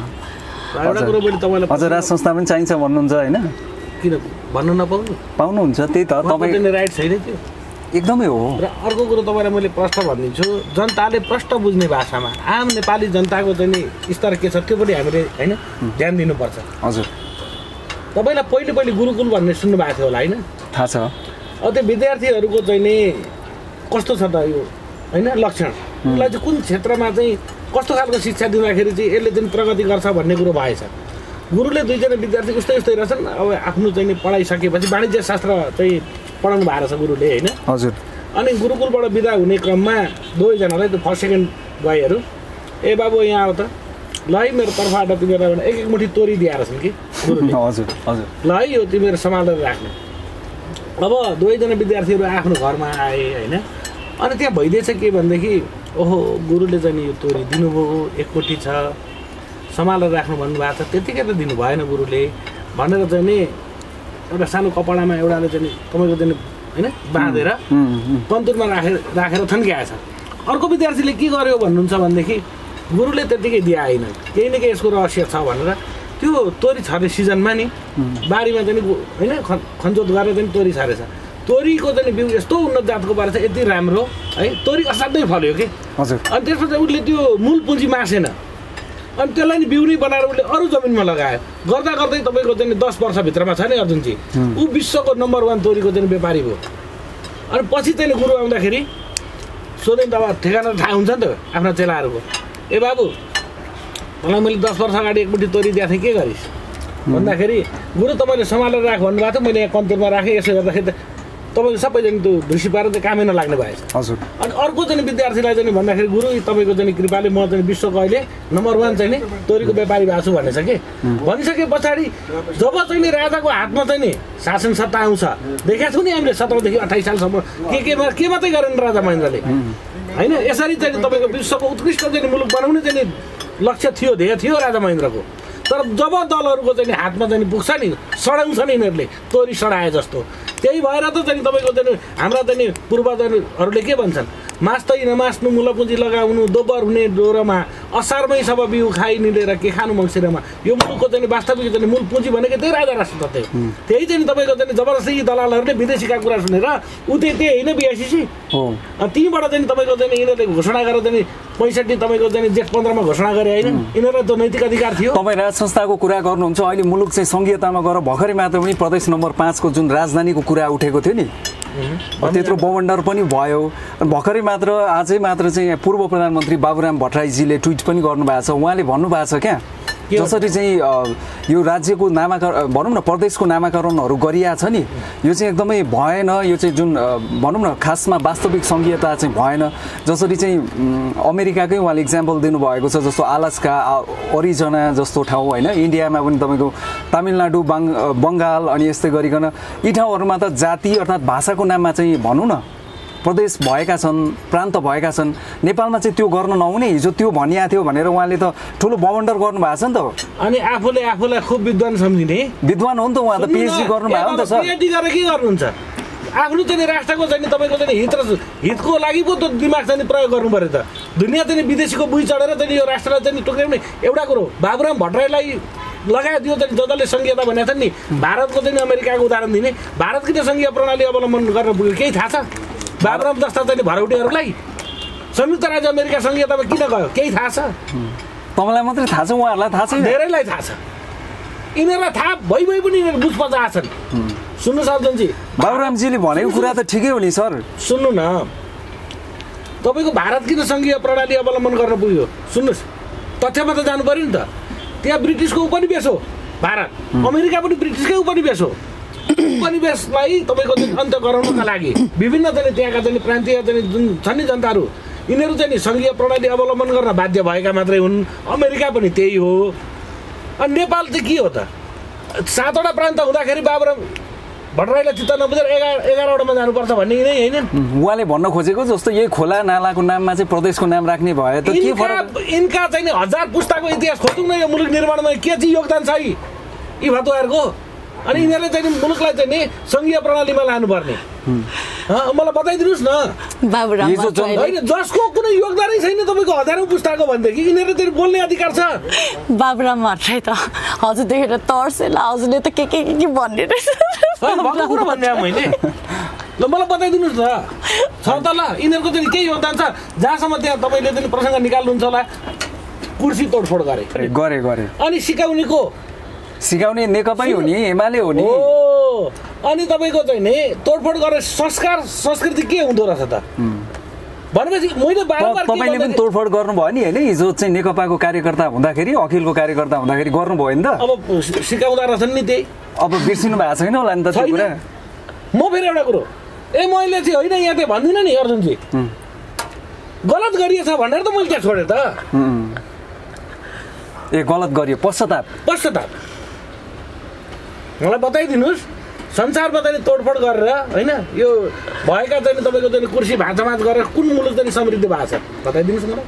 अब एउटा कुरो पनि तपाईँलाई अझ राज संस्था पनि चाहिन्छ भन्नुहुन्छ होइन किन भन्नु नपाउनु पाउनुहुन्छ त्यही त तपाईँ राइट छैन त्यो एकदमै हो र अर्को कुरो तपाईँलाई मैले प्रश्न भनिदिन्छु जनताले प्रश्न बुझ्ने भाषामा आम नेपाली जनताको चाहिँ स्तर के छ त्यो पनि हामीले होइन ध्यान दिनुपर्छ हजुर तपाईँलाई पहिले पहिले गुरुकुल भन्ने सुन्नु भएको थियो होला होइन थाहा छ अब त्यो विद्यार्थीहरूको चाहिँ नि कस्तो छ त यो होइन लक्षण उसलाई चाहिँ कुन क्षेत्रमा चाहिँ कस्तो खालको शिक्षा दिँदाखेरि चाहिँ यसले चाहिँ प्रगति गर्छ भन्ने कुरो भएछ गुरुले दुईजना विद्यार्थी उस्तै उस्तै रहेछन् अब आफ्नो चाहिँ नि पढाइसकेपछि वाणिज्य शास्त्र चाहिँ पढाउनु भएको छ गुरुले होइन हजुर अनि गुरुकुलबाट बिदा हुने क्रममा दुवैजनालाई त फर्स्ट सेकेन्ड गएहरू ए बाबु यहाँ आऊ त ल है मेरो तर्फबाट तिमीहरू एक एक मुठी तोरी दिएर छन् कि गुरुले हजुर हजुर ल है यो तिमीहरू सम्हालेर राख्नु अब दुवैजना विद्यार्थीहरू आफ्नो घरमा आए होइन अनि त्यहाँ भइदिएछ के भनेदेखि ओहो गुरुले चाहिँ नि यो तोरी दिनुभयो एक मुठी छ सम्हालेर राख्नु भन्नुभएको छ त्यतिकै त दिनु भएन गुरुले भनेर चाहिँ नि एउटा सानो कपडामा एउटाले चाहिँ तपाईँको चाहिँ होइन बाँधेर कन्तुरमा राखेर राखेर थन्क्याएछ अर्को विद्यार्थीले के गर्यो भन्नुहुन्छ भनेदेखि गुरुले त्यतिकै दिएन केही न केही यसको रहस्य छ भनेर त्यो तोरी छर्ने सिजनमा नि बारीमा चाहिँ होइन खनजोत गरेर चाहिँ तोरी छरेछ तोरीको चाहिँ बिउ यस्तो उन्नत जातको भएर चाहिँ यति राम्रो है तोरी असाध्यै फल्यो कि हजुर अनि त्यसपछि उसले त्यो मूल पुँजी मासेन अनि त्यसलाई नि बिउ नै बनाएर उसले अरू जमिनमा लगायो गर्दा गर्दै तपाईँको चाहिँ दस वर्षभित्रमा छ नि अर्जुनजी ऊ विश्वको नम्बर वान तोरीको चाहिँ व्यापारी भयो अनि पछि चाहिँ गुरु आउँदाखेरि सोधेँ त अब ठेगाना थाहा हुन्छ नि त आफ्ना चेलाहरूको ए बाबु मलाई मैले दस वर्ष अगाडि एकमुठी तोरी दिएको थिएँ के गरिस् भन्दाखेरि गुरु तपाईँले सम्हालेर राख भन्नुभएको थियो मैले यहाँ कन्तुरमा राखेँ यसो गर्दाखेरि त तपाईँको सबैजना त्यो ढुसी पारेर चाहिँ कामै नलाग्ने भएछ हजुर अनि अर्को चाहिँ विद्यार्थीलाई चाहिँ भन्दाखेरि गुरु तपाईँको चाहिँ कृपाले म चाहिँ विश्वको अहिले नम्बर वान चाहिँ नि तोरीको व्यापारी भएको छु भनेछ कि भनिसके पछाडि जब चाहिँ नि राजाको हातमा चाहिँ नि शासन सत्ता आउँछ देखाएको छु नि हामीले सत्रदेखि अठाइस सालसम्म के केमा के मात्रै गरेन राजा महेन्द्रले होइन यसरी चाहिँ तपाईँको विश्वको उत्कृष्ट चाहिँ मुलुक बनाउने चाहिँ लक्ष्य थियो ध्येय थियो राजा महेन्द्रको तर जब दलहरूको चाहिँ हातमा चाहिँ पुग्छ नि सडाउँछ नि यिनीहरूले तोरी सडाए जस्तो त्यही भएर त चाहिँ तपाईँको चाहिँ हाम्रा चाहिँ पूर्वजहरूले के भन्छन् मास्दै नमास्नु मुलपुँजी लगाउनु दोब्बर हुने डोरोमा असारमै सब बिउ खाइ निलेर के खानु मङ्सिरमा यो मुलुकको चाहिँ वास्तविक चाहिँ मूल पुँजी भनेको त्यही राजा राष्ट्र तत्त्व त्यही चाहिँ तपाईँको चाहिँ जबरजस्ती दलालहरूले विदेशीका कुरा सुनेर उ त्यही त्यही होइन बिआइसिसी त्यहीँबाट चाहिँ तपाईँको चाहिँ यिनीहरूले घोषणा गरेर चाहिँ पैँसठी तपाईँको चाहिँ जेठ पन्ध्रमा घोषणा गरे होइन यिनीहरूलाई त नैतिक अधिकार थियो तपाईँ राज संस्थाको कुरा गर्नुहुन्छ अहिले मुलुक चाहिँ सङ्घीयतामा गएर भर्खरै मात्र पनि प्रदेश नम्बर पाँचको जुन राजधानीको कुरा उठेको थियो नि त्यत्रो बवन्डर पनि भयो भर्खरै मात्र आजै मात्र चाहिँ पूर्व प्रधानमन्त्री बाबुराम भट्टराईजीले ट्विट पनि गर्नुभएको छ उहाँले भन्नुभएको छ क्या जसरी चाहिँ यो राज्यको नामाकरण भनौँ न प्रदेशको नामाकरणहरू गरिया छ नि यो चाहिँ एकदमै भएन यो चाहिँ जुन भनौँ न खासमा वास्तविक सङ्घीयता चाहिँ भएन जसरी चाहिँ अमेरिकाकै उहाँले इक्जाम्पल दिनुभएको छ जस्तो आलास्का अरिजोना जस्तो ठाउँ होइन इन्डियामा पनि तपाईँको तामिलनाडु बाङ बङ्गाल अनि यस्तै गरिकन यी ठाउँहरूमा त जाति अर्थात् भाषाको नाममा चाहिँ भनौँ न प्रदेश भएका छन् प्रान्त भएका छन् नेपालमा चाहिँ त्यो गर्न नहुने हिजो त्यो भनिएको थियो भनेर उहाँले त ठुलो बवन्डर गर्नुभएको छ नि त अनि आफूले आफूलाई खुब विद्वान सम्झिने विद्वान हो नि त उहाँ त पिएचडी गर्नुभएको नि त सर पिएचडी गरेर के गर्नुहुन्छ आफ्नो चाहिँ राष्ट्रको चाहिँ तपाईँको चाहिँ हित हितको लागि पो त दिमाग चाहिँ प्रयोग गर्नु पर्यो त दुनियाँ चाहिँ विदेशीको बुझ चढेर चाहिँ यो राष्ट्रलाई चाहिँ टोक्याउने एउटा कुरो बाबुराम भट्टराईलाई लगायत यो चाहिँ जसले सङ्घीयता भनेको छ नि भारतको चाहिँ अमेरिकाको उदाहरण दिने भारत किन सङ्घीय प्रणाली अवलम्बन गर्न पुग्यो केही थाहा छ बाबुराम जस्ता चाहिँ भरौटेहरूलाई संयुक्त राज्य अमेरिका संघीयतामा किन गयो केही थाहा छ तपाईँलाई मात्रै थाहा छ उहाँहरूलाई थाहा छैन धेरैलाई थाहा छ यिनीहरूलाई थाहा भइ भइ पनि यिनीहरू बुझ्पचा छन् सुन्नुहोस् अर्जुनजी बाबुरामजीले भनेको कुरा त ठिकै हो नि सर सुन्नु न तपाईँको भारत किन सङ्घीय प्रणाली अवलम्बन गर्न पुग्यो सुन्नुहोस् तथ्यमा त जानु पऱ्यो नि त त्यहाँ ब्रिटिसको उपनिवेश हो भारत अमेरिका पनि ब्रिटिसकै उपनिवेश हो उपनिवेशलाई तपाईँको अन्त्य गराउनका लागि विभिन्न चाहिँ त्यहाँका चाहिँ प्रान्तीय चाहिँ जुन छन् नि जनताहरू यिनीहरू चाहिँ नि सङ्घीय प्रणाली अवलम्बन गर्न बाध्य भएका मात्रै हुन् अमेरिका पनि त्यही हो अनि नेपाल चाहिँ के हो त सातवटा प्रान्त हुँदाखेरि बाबुराम भट्टराईलाई चित्त नबुझेर एघार एघारवटामा जानुपर्छ भन्ने नै होइन उहाँले भन्न खोजेको जस्तो यही खोला नालाको नाममा चाहिँ प्रदेशको नाम राख्ने भए त के फरक यिनका चाहिँ हजार पुस्ताको इतिहास खोजौँ न यो मुलुक निर्माणमा के चाहिँ योगदान छ यी यी भतुवाहरूको अनि यिनीहरूले चाहिँ मुलुकलाई चाहिँ नि सङ्घीय प्रणालीमा लानुपर्ने मलाई बताइदिनुहोस् न बाबुराम होइन जसको कुनै योगदानै छैन तपाईँको हजारौँ पुस्ताको भनेदेखि यिनीहरूले चाहिँ बोल्ने अधिकार छ बाबुराम भट्टराई त हजुर देखेर तर्सेला हजुरले त के के के भन्ने रहेछ भएको कुरो भन्ने मैले ल मलाई बताइदिनुहोस् न छ त ल यिनीहरूको चाहिँ के योगदान छ जहाँसम्म त्यहाँ तपाईँले चाहिँ प्रसङ्ग निकाल्नुहुन्छ होला कुर्सी तोडफोड गरे गरे गरे अनि सिकाउनेको सिकाउने नेकपा हो नि एमाले हो नि अनि तपाईँको चाहिँ नि तोडफोड गरेर संस्कार संस्कृति के हुँदो रहेछ त भनेपछि मैले बारम्बार तपाईँले पनि तोडफोड गर्नुभयो नि होइन हिजो चाहिँ नेकपाको कार्यकर्ता हुँदाखेरि अखिलको कार्यकर्ता हुँदाखेरि गर्नुभयो नि त अब सिकाउँदा रहेछन् नि त्यही अब बिर्सिनु भएको छैन होला नि त त्यो कुरा म फेरि एउटा कुरो ए मैले चाहिँ होइन यहाँ चाहिँ भन्दिनँ नि अर्जुनजी गलत गरिएछ भनेर त मैले त्यहाँ छोडेँ त ए गलत गरियो पश्चाताप पश्चाताप मलाई बताइदिनुहोस् संसारमा चाहिँ तोडफोड गरेर होइन यो भएका चाहिँ तपाईँको चाहिँ कुर्सी भाँचामाच गरेर कुन मुलुक चाहिँ समृद्धि भएको छ बताइदिनुहोस् मलाई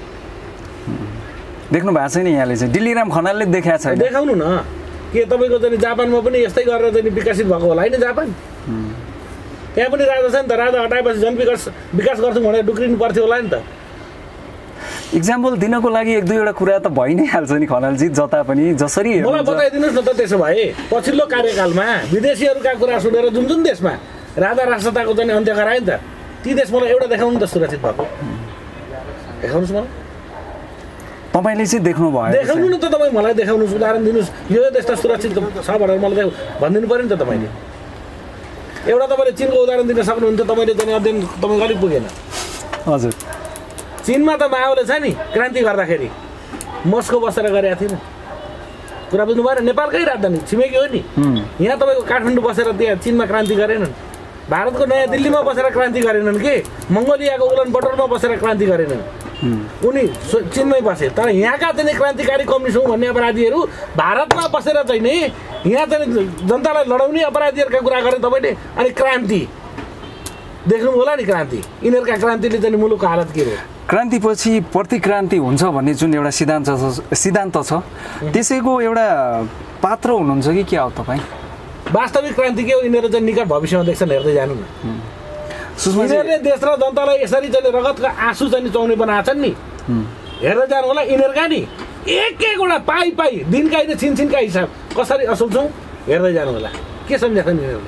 देख्नु भएको छैन यहाँले चाहिँ दिल्लीराम खनालले देखाएको छैन देखाउनु न के तपाईँको चाहिँ जापानमा पनि यस्तै गरेर चाहिँ विकसित भएको होला होइन जापान त्यहाँ पनि राजा छ नि त राजा हटाएपछि झन् विकास विकास गर्छौँ भनेर डुक्रिनु पर्थ्यो होला नि त इक्जाम्पल दिनको लागि एक दुईवटा कुरा त भइ नै हाल्छ नि खनालजी जता पनि जसरी मलाई बताइदिनुहोस् न त त्यसो भए पछिल्लो कार्यकालमा विदेशीहरूका कुरा सुनेर जुन जुन देशमा राजा राष्ट्रताको चाहिँ अन्त्य गरायो नि त ती देश मलाई एउटा देखाउनु त सुरक्षित भएको देखाउनुहोस् मलाई तपाईँले चाहिँ देख्नु भयो देखाउनु न त तपाईँ मलाई देखाउनुहोस् उदाहरण दिनुहोस् यो देश त सुरक्षित छ भनेर मलाई भनिदिनु पऱ्यो नि त तपाईँले एउटा तपाईँले चिनको उदाहरण दिन सक्नुहुन्छ तपाईँले चाहिँ अध्ययन तपाईँको अलिक पुगेन हजुर चीनमा त माओले छ नि क्रान्ति गर्दाखेरि मस्को बसेर गरेका थिएन कुरा बुझ्नु भएन नेपालकै राजधानी छिमेकी हो नि यहाँ तपाईँको काठमाडौँ बसेर त्यहाँ चीनमा क्रान्ति गरेनन् भारतको नयाँ दिल्लीमा बसेर क्रान्ति गरेनन् के मङ्गोलियाको उलन बटरमा बसेर क्रान्ति गरेनन् उनी चीनमै बसे तर यहाँका चाहिँ क्रान्तिकारी कम्युनिस्ट हौँ भन्ने अपराधीहरू भारतमा बसेर चाहिँ नि यहाँ चाहिँ जनतालाई लडाउने अपराधीहरूका कुरा गरेँ तपाईँले अनि क्रान्ति देख्नु होला नि क्रान्ति यिनीहरूका क्रान्तिले चाहिँ मुलुकको हालत के हो क्रान्तिपछि प्रतिक्रान्ति हुन्छ भन्ने जुन एउटा सिद्धान्त छ सिद्धान्त छ त्यसैको एउटा पात्र हुनुहुन्छ कि के हो तपाईँ वास्तविक क्रान्ति के हो यिनीहरू चाहिँ निकट भविष्यमा देख्छन् हेर्दै जानु न यिनीहरूले देश र जनतालाई यसरी चाहिँ रगतको आँसु चाहिँ चौउने बनाएको छन् नि हेर्दै जानु होला यिनीहरूका नि एक एकवटा पाइ पाइ दिनका होइन छिनछिनका हिसाब कसरी असुल्छौँ हेर्दै जानु होला के सम्झाछन् यिनीहरूले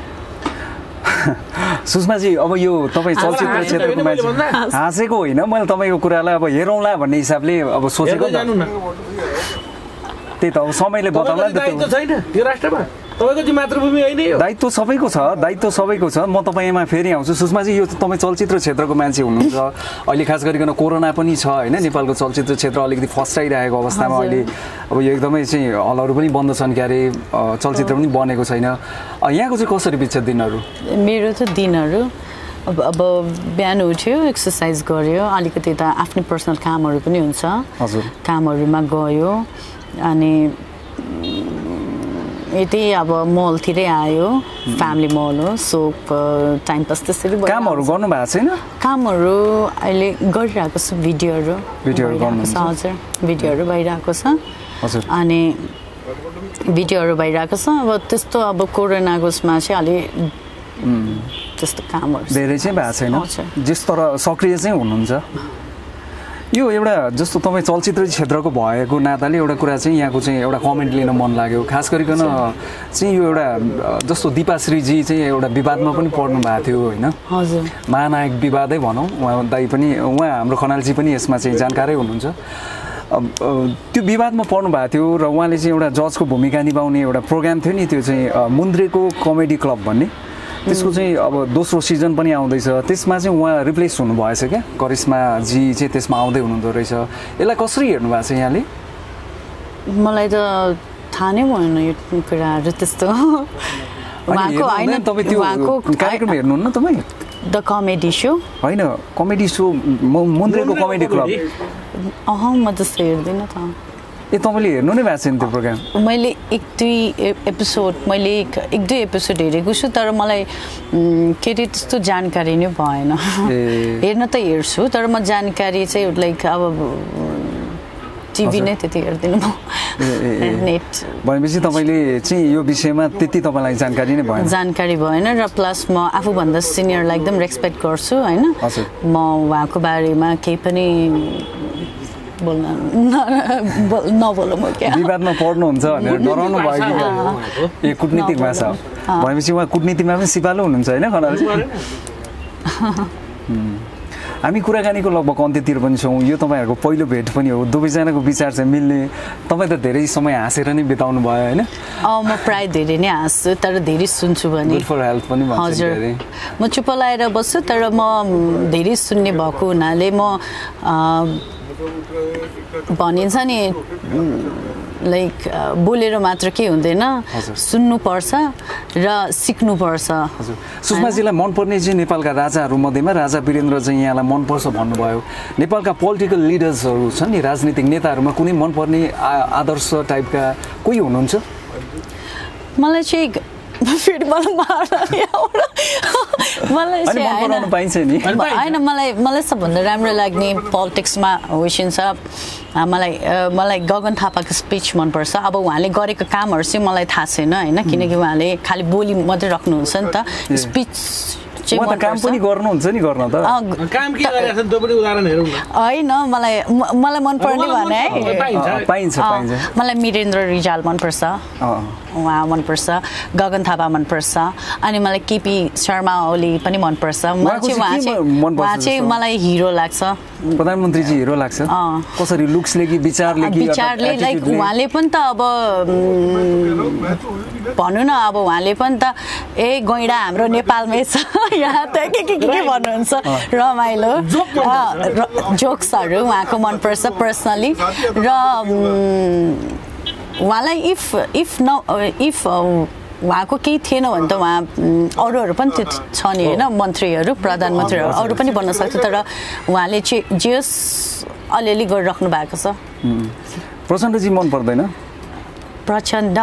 सुषमाजी अब यो तपाईँ चलचित्र क्षेत्रको मान्छे हाँसेको होइन मैले तपाईँको कुरालाई अब हेरौँला भन्ने हिसाबले अब सोचेको त्यही त अब समयले बताउला नि त छैन यो राष्ट्रमा तपाईँको चाहिँ मातृभूमि होइन यो दायित्व सबैको छ दायित्व सबैको छ म तपाईँमा फेरि आउँछु सुषमाजी यो तपाईँ चलचित्र क्षेत्रको मान्छे हुनुहुन्छ अहिले खास गरिकन कोरोना पनि छ होइन नेपालको चलचित्र क्षेत्र अलिकति फस्टाइरहेको अवस्थामा अहिले अब यो एकदमै चाहिँ हलहरू पनि बन्द छन् क्यारे चलचित्र पनि बनेको छैन यहाँको चाहिँ कसरी बित्छ दिनहरू मेरो त दिनहरू अब अब बिहान उठ्यो एक्सर्साइज गर्यो अलिकति त आफ्नो पर्सनल कामहरू पनि हुन्छ हजुर कामहरूमा गयो अनि यति अब मलतिरै आयो फ्यामिली मल हो सो टाइम पास त्यसरी कामहरू गर्नु भएको छैन कामहरू अहिले गरिरहेको छ भिडियोहरू भिडियोहरू गर्नु छ हजुर भिडियोहरू भइरहेको छ हजुर अनि भिडियोहरू भइरहेको छ अब त्यस्तो अब कोरोनाको उसमा चाहिँ अलि त्यस्तो कामहरू धेरै चाहिँ भएको छैन जस तर सक्रिय चाहिँ हुनुहुन्छ यो एउटा जस्तो तपाईँ चलचित्र क्षेत्रको भएको नाताले एउटा कुरा चाहिँ यहाँको चाहिँ एउटा कमेन्ट लिन मन लाग्यो खास गरिकन चाहिँ यो एउटा जस्तो दिपाश्रीजी चाहिँ एउटा विवादमा पनि पर्नु भएको थियो होइन हजुर महानायक विवादै भनौँ उहाँ दाइ पनि उहाँ हाम्रो खनालजी पनि यसमा चाहिँ जानकारै हुनुहुन्छ त्यो विवादमा पर्नु भएको थियो र उहाँले चाहिँ एउटा जजको भूमिका निभाउने एउटा प्रोग्राम थियो नि त्यो चाहिँ मुन्द्रेको कमेडी क्लब भन्ने त्यसको चाहिँ अब दोस्रो सिजन पनि आउँदैछ त्यसमा चाहिँ उहाँ रिप्लेस हुनुभएछ क्या करिश्माजी चाहिँ त्यसमा आउँदै हुनुहुँदो रहेछ यसलाई कसरी हेर्नु भएको छ यहाँले मलाई त थाहा नै भएन यो कुराहरू त्यस्तो उहाँको होइन तपाईँ त्यो कार्यक्रम हेर्नुहुन्न तपाईँ द कमेडी सो होइन कमेडी सो मुन्द्रेको कमेडी क्लब अह म त्यस्तो हेर्दिनँ त ए तपाईँले हेर्नु नै भएको छैन त्यो प्रोग्राम मैले एक दुई एपिसोड मैले एक दुई एपिसोड हेरेको छु तर मलाई के अरे त्यस्तो जानकारी नै भएन हेर्न त हेर्छु तर म जानकारी चाहिँ लाइक अब टिभी नै त्यति हेर्दिनँ म नेट भनेपछि तपाईँले चाहिँ यो विषयमा त्यति तपाईँलाई जानकारी नै भएन जानकारी भएन र प्लस म आफूभन्दा सिनियरलाई एकदम रेस्पेक्ट गर्छु होइन म उहाँको बारेमा केही पनि बोल्न नबोलौँ म क्या विवादमा पर्नुहुन्छ भनेर डराउनु भयो कि ए कुटनीतिक भाषा भनेपछि उहाँ कुटनीतिमा पनि सिपालु हुनुहुन्छ होइन खनालजी हामी कुराकानीको लगभग अन्त्यतिर पनि छौँ यो तपाईँहरूको पहिलो भेट पनि हो दुवैजनाको विचार चाहिँ मिल्ने तपाईँ त धेरै समय हाँसेर नै बिताउनु भयो होइन म प्राय धेरै नै हाँस्छु तर धेरै सुन्छु भने गुड फर हेल्थ पनि हजुर म चुप लाएर बस्छु तर म धेरै सुन्ने भएको हुनाले म भनिन्छ नि लाइक बोलेर मात्र के हुँदैन सुन्नुपर्छ र सिक्नुपर्छ सुषमाजीलाई मनपर्ने चाहिँ नेपालका राजाहरू मध्येमा राजा वीरेन्द्र चाहिँ यहाँलाई मनपर्छ भन्नुभयो नेपालका पोलिटिकल लिडर्सहरू छन् नि राजनीतिक नेताहरूमा कुनै मनपर्ने आदर्श टाइपका कोही हुनुहुन्छ मलाई चाहिँ फेरि मलाई मलाई चाहिँ पाइन्छ नि होइन मलाई मलाई सबभन्दा राम्रो लाग्ने पोलिटिक्समा होइसिन्छ मलाई मलाई गगन थापाको स्पिच मनपर्छ अब उहाँले गरेको कामहरू चाहिँ मलाई थाहा छैन होइन किनकि उहाँले खालि बोली मात्रै राख्नुहुन्छ नि त स्पिच काम पनि गर्नुहुन्छ नि गर्न त काम के गरेछ त्यो पनि उदाहरण हेरौँ न होइन मलाई मलाई मनपर्ने भने है पाइन्छ पाइन्छ मलाई वीरेन्द्र रिजाल मनपर्छ उहाँ मनपर्छ गगन थापा मनपर्छ अनि मलाई केपी शर्मा ओली पनि मनपर्छ मलाई चाहिँ उहाँ चाहिँ उहाँ चाहिँ मलाई हिरो लाग्छ प्रधानमन्त्रीजी हिरो लाग्छ कसरी लुक्सले कि विचारले कि विचारले लाइक उहाँले पनि त अब भनौँ न अब उहाँले पनि त ए गैँडा हाम्रो नेपालमै छ यहाँ त के के के भन्नुहुन्छ रमाइलो जोक्सहरू उहाँको मनपर्छ पर्सनली र उहाँलाई इफ इफ न इफ उहाँको केही थिएन भने त उहाँ अरूहरू पनि छ नि होइन मन्त्रीहरू प्रधानमन्त्रीहरू अरू पनि बन्न सक्छ तर उहाँले चाहिँ जेस अलिअलि गरिराख्नु भएको छ प्रचण्डजी मन पर्दैन प्रचण्ड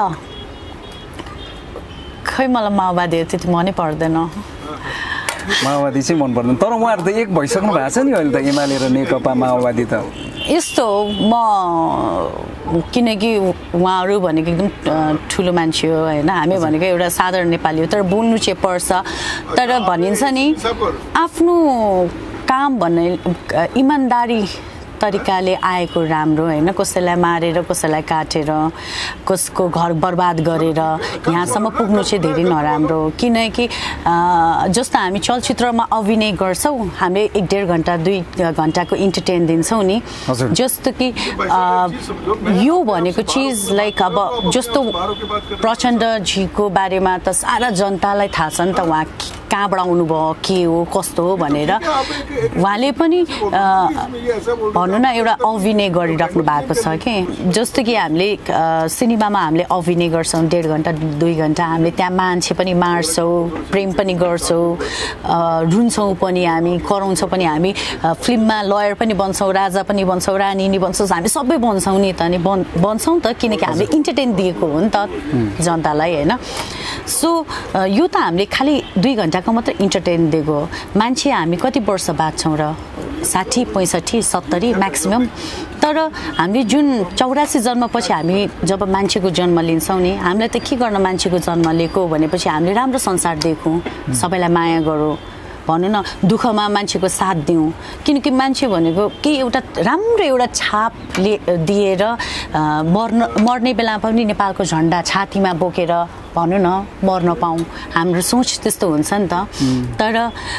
खै मलाई माओवादीहरू त्यति मनै पर्दैन माओवादी चाहिँ मन पर्दैन तर उहाँहरू त एक भइसक्नु भएको छ नि अहिले त एमाले र नेकपा माओवादी त यस्तो म किनकि उहाँहरू भनेको एकदम ठुलो मान्छे हो होइन हामी भनेको एउटा साधारण नेपाली हो तर बोल्नु चाहिँ पर्छ तर भनिन्छ नि आफ्नो काम भन्ने इमान्दारी तरिकाले आएको राम्रो होइन कसैलाई मारेर कसैलाई काटेर कसको घर बर्बाद गरेर यहाँसम्म पुग्नु चाहिँ धेरै नराम्रो किनकि जस्तो हामी चलचित्रमा अभिनय गर्छौँ हामीले एक डेढ घन्टा दुई घन्टाको इन्टरटेन दिन्छौँ नि जस्तो कि यो भनेको चिज लाइक अब जस्तो प्रचण्डजीको बारेमा त सारा जनतालाई थाहा छ नि त उहाँ कहाँबाट आउनुभयो के हो कस्तो हो भनेर उहाँले पनि भनौँ न एउटा अभिनय गरिराख्नु भएको छ कि जस्तो कि हामीले सिनेमामा हामीले अभिनय गर्छौँ डेढ घन्टा दुई घन्टा हामीले त्यहाँ मान्छे पनि मार्छौँ प्रेम पनि गर्छौँ रुन्छौँ पनि हामी कराउँछौँ पनि हामी फिल्ममा लयर पनि बन्छौँ राजा पनि बन्छौँ रानी नि बन्छौँ हामी सबै बन्छौँ नि त नि बन् बन्छौँ त किनकि हामीले इन्टरटेन दिएको हो नि त जनतालाई होइन सो यो त हामीले खालि दुई घन्टाको मात्रै इन्टरटेन दिएको हो मान्छे हामी कति वर्ष बाँच्छौँ र साठी पैँसठी सत्तरी म्याक्सिमम् तर हामीले जुन चौरासी जन्मपछि हामी जब मान्छेको जन्म लिन्छौँ नि हामीलाई त के गर्न मान्छेको जन्म लिएको भनेपछि हामीले राम्रो संसार देखौँ सबैलाई माया गरौँ भनौँ न दुःखमा मान्छेको साथ दिउँ किनकि मान्छे भनेको केही एउटा राम्रो एउटा छाप दिएर मर्न मर्ने बेला पनि नेपालको झन्डा छातीमा बोकेर भनौँ न मर्न पाऊँ हाम्रो सोच त्यस्तो हुन्छ नि त तर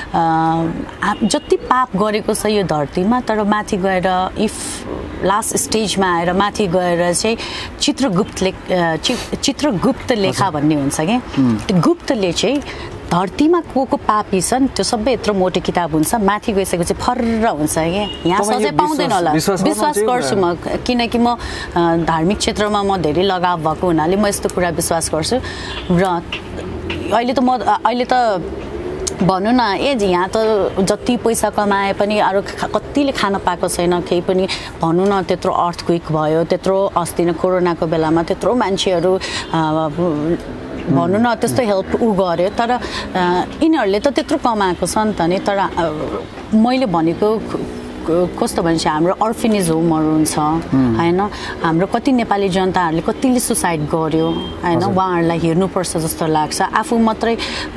जति पाप गरेको छ यो धरतीमा तर माथि गएर इफ लास्ट स्टेजमा आएर माथि गएर चाहिँ चित्रगुप्त लेख चित्रगुप्त लेखा भन्ने हुन्छ क्या त्यो गुप्तले चाहिँ धरतीमा को को पापी छन् त्यो सबै यत्रो मोटो किताब हुन्छ माथि गइसकेपछि फर्र हुन्छ क्या यहाँ सजै पाउँदैन होला विश्वास गर्छु म किनकि म धार्मिक क्षेत्रमा म धेरै लगाव भएको हुनाले म यस्तो कुरा विश्वास गर्छु र अहिले त म अहिले त भनौँ न ए यहाँ त जति पैसा कमाए पनि अरू कतिले खान पाएको छैन केही पनि भनौँ न त्यत्रो अर्थक्वेक भयो त्यत्रो अस्ति नै कोरोनाको बेलामा त्यत्रो मान्छेहरू भनौँ न त्यस्तो हेल्प उ गर्यो तर यिनीहरूले त त्यत्रो कमाएको छ नि त नि तर मैले भनेको कस्तो भन्छ हाम्रो अर्फेनेज होमहरू हुन्छ होइन हाम्रो कति नेपाली जनताहरूले कतिले सुसाइड गर्यो होइन उहाँहरूलाई हेर्नुपर्छ जस्तो लाग्छ आफू मात्रै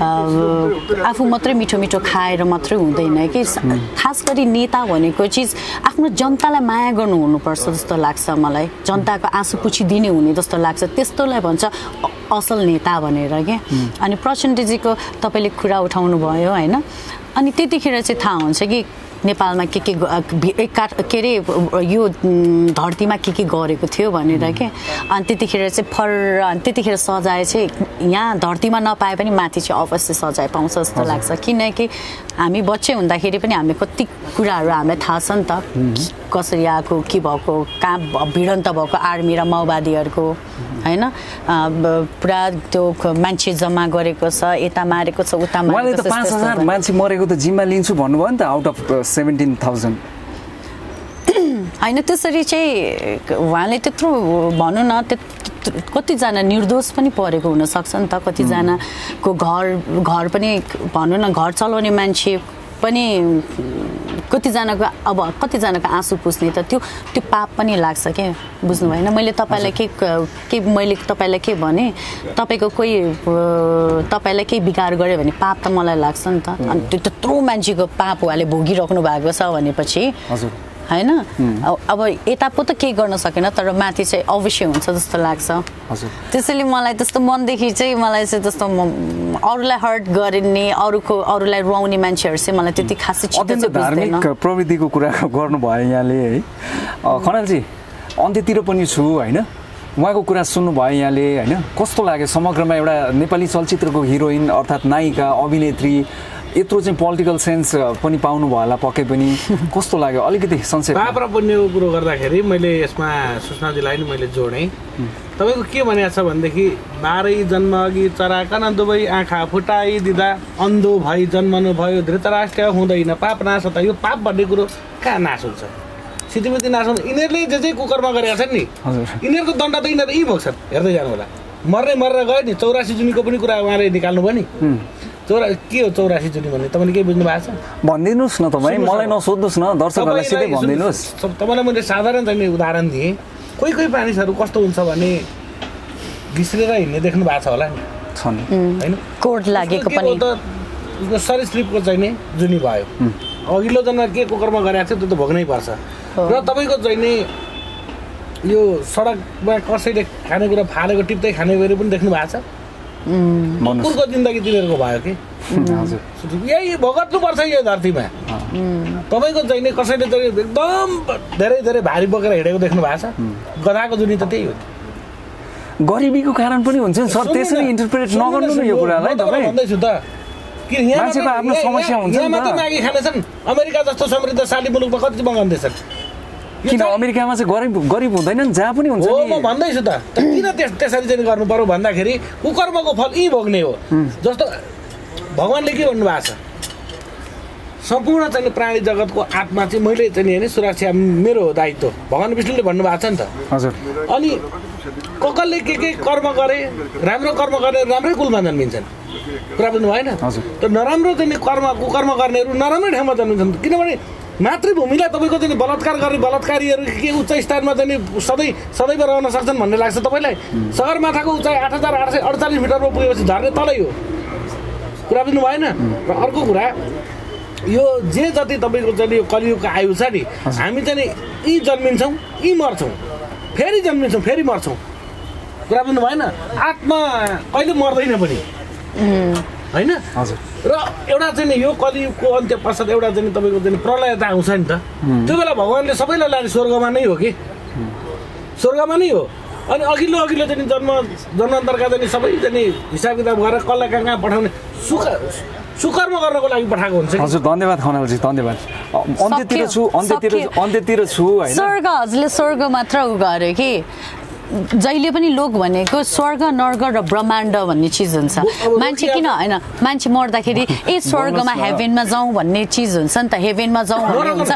आफू मात्रै मिठो मिठो खाएर मात्रै हुँदैन कि खास गरी नेता भनेको चिज आफ्नो जनतालाई माया गर्नु हुनुपर्छ जस्तो लाग्छ मलाई जनताको आँसु पुछिदिने हुने जस्तो लाग्छ त्यस्तोलाई भन्छ असल नेता भनेर क्या अनि प्रचण्डजीको तपाईँले कुरा उठाउनु भयो होइन अनि त्यतिखेर चाहिँ थाहा हुन्छ कि नेपालमा के के के अरे यो धरतीमा के के गरेको थियो भनेर के अनि त्यतिखेर चाहिँ फर अनि त्यतिखेर सजाय चाहिँ यहाँ धरतीमा नपाए पनि माथि चाहिँ अवश्य सजाय पाउँछ जस्तो लाग्छ किनकि हामी बच्चे हुँदाखेरि पनि हामी कति कुराहरू हामीलाई थाहा छ नि त कसरी आएको के भएको कहाँ भिडन्त भएको आर्मी र माओवादीहरूको होइन पुरा त्यो मान्छे जम्मा गरेको छ यता मारेको छ उता मारेको छ पाँच हजार मान्छे मरेको त जिम्मा लिन्छु भन्नुभयो नि त आउट अफ सेभेन्टिन थाउजन्ड होइन त्यसरी चाहिँ उहाँले त्यत्रो भनौँ न कतिजना निर्दोष पनि परेको हुनसक्छ नि त कतिजनाको घर घर पनि भनौँ न घर चलाउने मान्छे पनि कतिजनाको अब कतिजनाको आँसु पुस्ने त त्यो त्यो पाप पनि लाग्छ क्या बुझ्नु भएन मैले तपाईँलाई के के मैले तपाईँलाई के भने तपाईँको कोही तपाईँलाई केही बिगार गर्यो भने पाप त मलाई लाग्छ नि त अनि त्यो त्यत्रो मान्छेको पाप उहाँले भोगिराख्नु भएको छ भनेपछि होइन अब यता पो त केही गर्न सकेन तर माथि चाहिँ अवश्य हुन्छ जस्तो लाग्छ त्यसैले मलाई त्यस्तो मनदेखि चाहिँ मलाई चाहिँ त्यस्तो अरूलाई हर्ट गर्ने अरूको अरूलाई रुवाउने मान्छेहरू चाहिँ मलाई त्यति खासै अत्यन्त धार्मिक प्रवृत्तिको कुरा गर्नुभयो यहाँले है खनालजी अन्त्यतिर पनि छु होइन उहाँको कुरा सुन्नुभयो यहाँले होइन कस्तो लाग्यो समग्रमा एउटा नेपाली चलचित्रको हिरोइन अर्थात् नायिका अभिनेत्री यत्रो चाहिँ पोलिटिकल सेन्स पनि पाउनु भयो होला पक्कै पनि कस्तो लाग्यो अलिकति संक्षेप पाप र पुण्यको कुरो गर्दाखेरि मैले यसमा सुषमाजीलाई नि मैले जोडेँ तपाईँको के भनेको छ भनेदेखि बाह्रै जन्म अघि चराकन दुवै आँखा फुटाइदिँदा अन्धो भई जन्मनु भयो धृतराष्ट्र हुँदैन पाप नाश त यो पाप भन्ने कुरो कहाँ नाश हुन्छ सिद्धिमती नाश हुन्छ यिनीहरूले जे चाहिँ कुकर्म गरेका छन् नि यिनीहरूको दण्ड त यिनीहरू यी भोग्छन् हेर्दै जानु होला मर्ने मरेर गयो नि चौरासी जुनीको पनि कुरा उहाँले निकाल्नु भयो नि चौरा के हो चौरासी जुनी भन्ने तपाईँले केही बुझ्नु भएको छ भनिदिनुहोस् न तपाईँ मलाई नसोध्नुहोस् न दर्शकहरूलाई सिधै भनिदिनुहोस् तपाईँलाई मैले साधारण चाहिँ उदाहरण दिएँ कोही कोही मानिसहरू कस्तो हुन्छ भने घिस्रेर हिँड्ने देख्नु भएको छ होला नि छन् होइन कोड लागेको पनि उसको सरीसृपको चाहिँ नि जुनी भयो अघिल्लो जन्म के कुकर्म गरेको छ त्यो त भोग्नै पर्छ र तपाईँको चाहिँ नि यो सडकमा कसैले खानेकुरा फालेको टिप्दै खाने गरे पनि देख्नु भएको छ कुकुरको जिन्दगी तिनीहरूको भयो कि यही भोगट्नुपर्छ यो धरतीमा तपाईँको चाहिँ नि कसैले चाहिँ एकदम धेरै धेरै भारी बोकेर हिँडेको देख्नु भएको छ गधाको जुनी त त्यही हो गरिबीको कारण पनि हुन्छ नि सर त्यसरी इन्टरप्रेट नगर्नु न यो कुरालाई तपाईँ भन्दैछु त कि मान्छेको आफ्नो समस्या हुन्छ यहाँ मात्रै मागी खानेछन् अमेरिका जस्तो समृद्धशाली मुलुकमा कति बगाउँदैछन् किन अमेरिकामा चाहिँ गरिब गरिब हुँदैन जहाँ पनि हुन्छ हो म भन्दैछु त किन त्यसरी चाहिँ गर्नु पर्यो भन्दाखेरि कुकर्मको फल यी भोग्ने हो जस्तो भगवान्ले के भन्नुभएको छ सम्पूर्ण चाहिँ प्राणी जगतको आत्मा चाहिँ मैले चाहिँ हेर्ने सुरक्षा मेरो हो दायित्व भगवान् विष्णुले भन्नुभएको छ नि त हजुर अनि कसले के के कर्म गरे राम्रो कर्म गर्ने राम्रै कुलमा जन्मिन्छन् कुरा बुझ्नु भएन त नराम्रो चाहिँ कर्म कुकर्म गर्नेहरू नराम्रै ठाउँमा जन्मिन्छन् किनभने मातृभूमिलाई तपाईँको चाहिँ बलात्कार गर्ने बलात्कारीहरू के उच्च स्थानमा चाहिँ सधैँ सदैव रहन सक्छन् भन्ने लाग्छ तपाईँलाई सगरमाथाको उचाइ आठ हजार आठ सय अडचालिस मिटरमा पुगेपछि झर्ने तलै हो कुरा बुझ्नु भएन र अर्को कुरा यो जे जति तपाईँको चाहिँ यो कलियुगको आयु छ नि हामी चाहिँ यी जन्मिन्छौँ यी मर्छौँ फेरि जन्मिन्छौँ फेरि मर्छौँ कुरा बुझ्नु भएन आत्मा कहिले मर्दैन पनि होइन र एउटा चाहिँ नि यो कलियुगको अन्त्य पश्चात एउटा चाहिँ तपाईँको चाहिँ प्रलय त आउँछ नि त त्यो बेला भगवान्ले सबैलाई लाने स्वर्गमा नै हो कि स्वर्गमा नै हो अनि अघिल्लो अघिल्लो चाहिँ जन्म जन्मान्तरका चाहिँ सबै चाहिँ हिसाब किताब गरेर कसलाई कहाँ कहाँ पठाउने सुख सुकर्म गर्नको लागि पठाएको हुन्छ हजुर धन्यवाद खनालजी धन्यवाद अन्त्यतिर छु अन्त्यतिर अन्त्यतिर छु होइन स्वर्ग हजुरले स्वर्ग मात्र उ गर्यो कि जहिले पनि लोक भनेको स्वर्ग नर्ग र ब्रह्माण्ड भन्ने चिज हुन्छ मान्छे किन होइन मान्छे मर्दाखेरि ए स्वर्गमा हेभेनमा जाउँ भन्ने चिज हुन्छ नि त हेभेनमा जाउँ भन्ने हुन्छ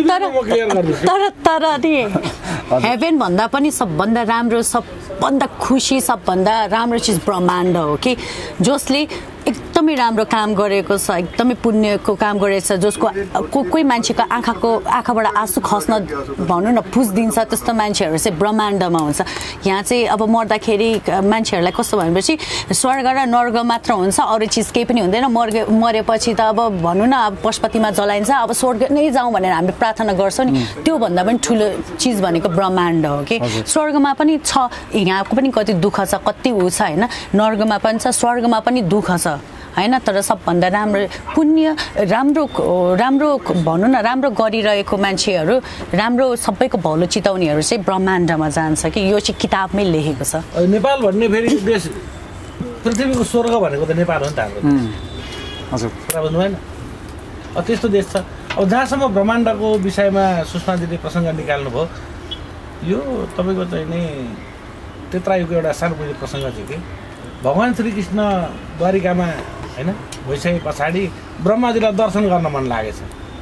तर तर तर नि हेभेन भन्दा पनि सबभन्दा राम्रो सबभन्दा खुसी सबभन्दा राम्रो चिज ब्रह्माण्ड हो कि जसले एकदमै राम्रो काम गरेको छ एकदमै पुण्यको काम गरेको छ जसको कोही मान्छेको आँखाको आँखाबाट आँसु खस्न भनौँ न पुज्दिन्छ त्यस्तो मान्छेहरू चाहिँ ब्रह्माण्डमा हुन्छ यहाँ चाहिँ अब मर्दाखेरि मान्छेहरूलाई कस्तो भनेपछि स्वर्ग र नर्ग मात्र हुन्छ अरू चिज केही पनि हुँदैन मर्गे मरेपछि त अब भनौँ न अब पशुपतिमा जलाइन्छ अब स्वर्ग नै जाउँ भनेर हामीले प्रार्थना गर्छौँ नि त्योभन्दा पनि ठुलो चिज भनेको ब्रह्माण्ड हो कि स्वर्गमा पनि छ यहाँको पनि कति दुःख छ कति ऊ छ होइन नर्गमा पनि छ स्वर्गमा पनि दुःख छ होइन तर सबभन्दा राम्रो पुण्य राम्रो राम्रो भनौँ न राम्रो गरिरहेको मान्छेहरू राम्रो सबैको भलो चिताउनेहरू चाहिँ ब्रह्माण्डमा जान्छ कि यो चाहिँ किताबमै लेखेको छ नेपाल भन्ने फेरि देश पृथ्वीको स्वर्ग भनेको त नेपाल हो नि त हाम्रो हजुर कुरा बुझ्नु भएन अब त्यस्तो देश छ अब जहाँसम्म ब्रह्माण्डको विषयमा सुषमाजीले प्रसङ्ग निकाल्नुभयो यो तपाईँको चाहिँ नि त्यत्रायुको एउटा सार्वजनिक प्रसङ्ग थियो कि भगवान् श्रीकृष्ण द्वारिकामा होइन भइसके पछाडि ब्रह्माजीलाई दर्शन गर्न मन लागेछ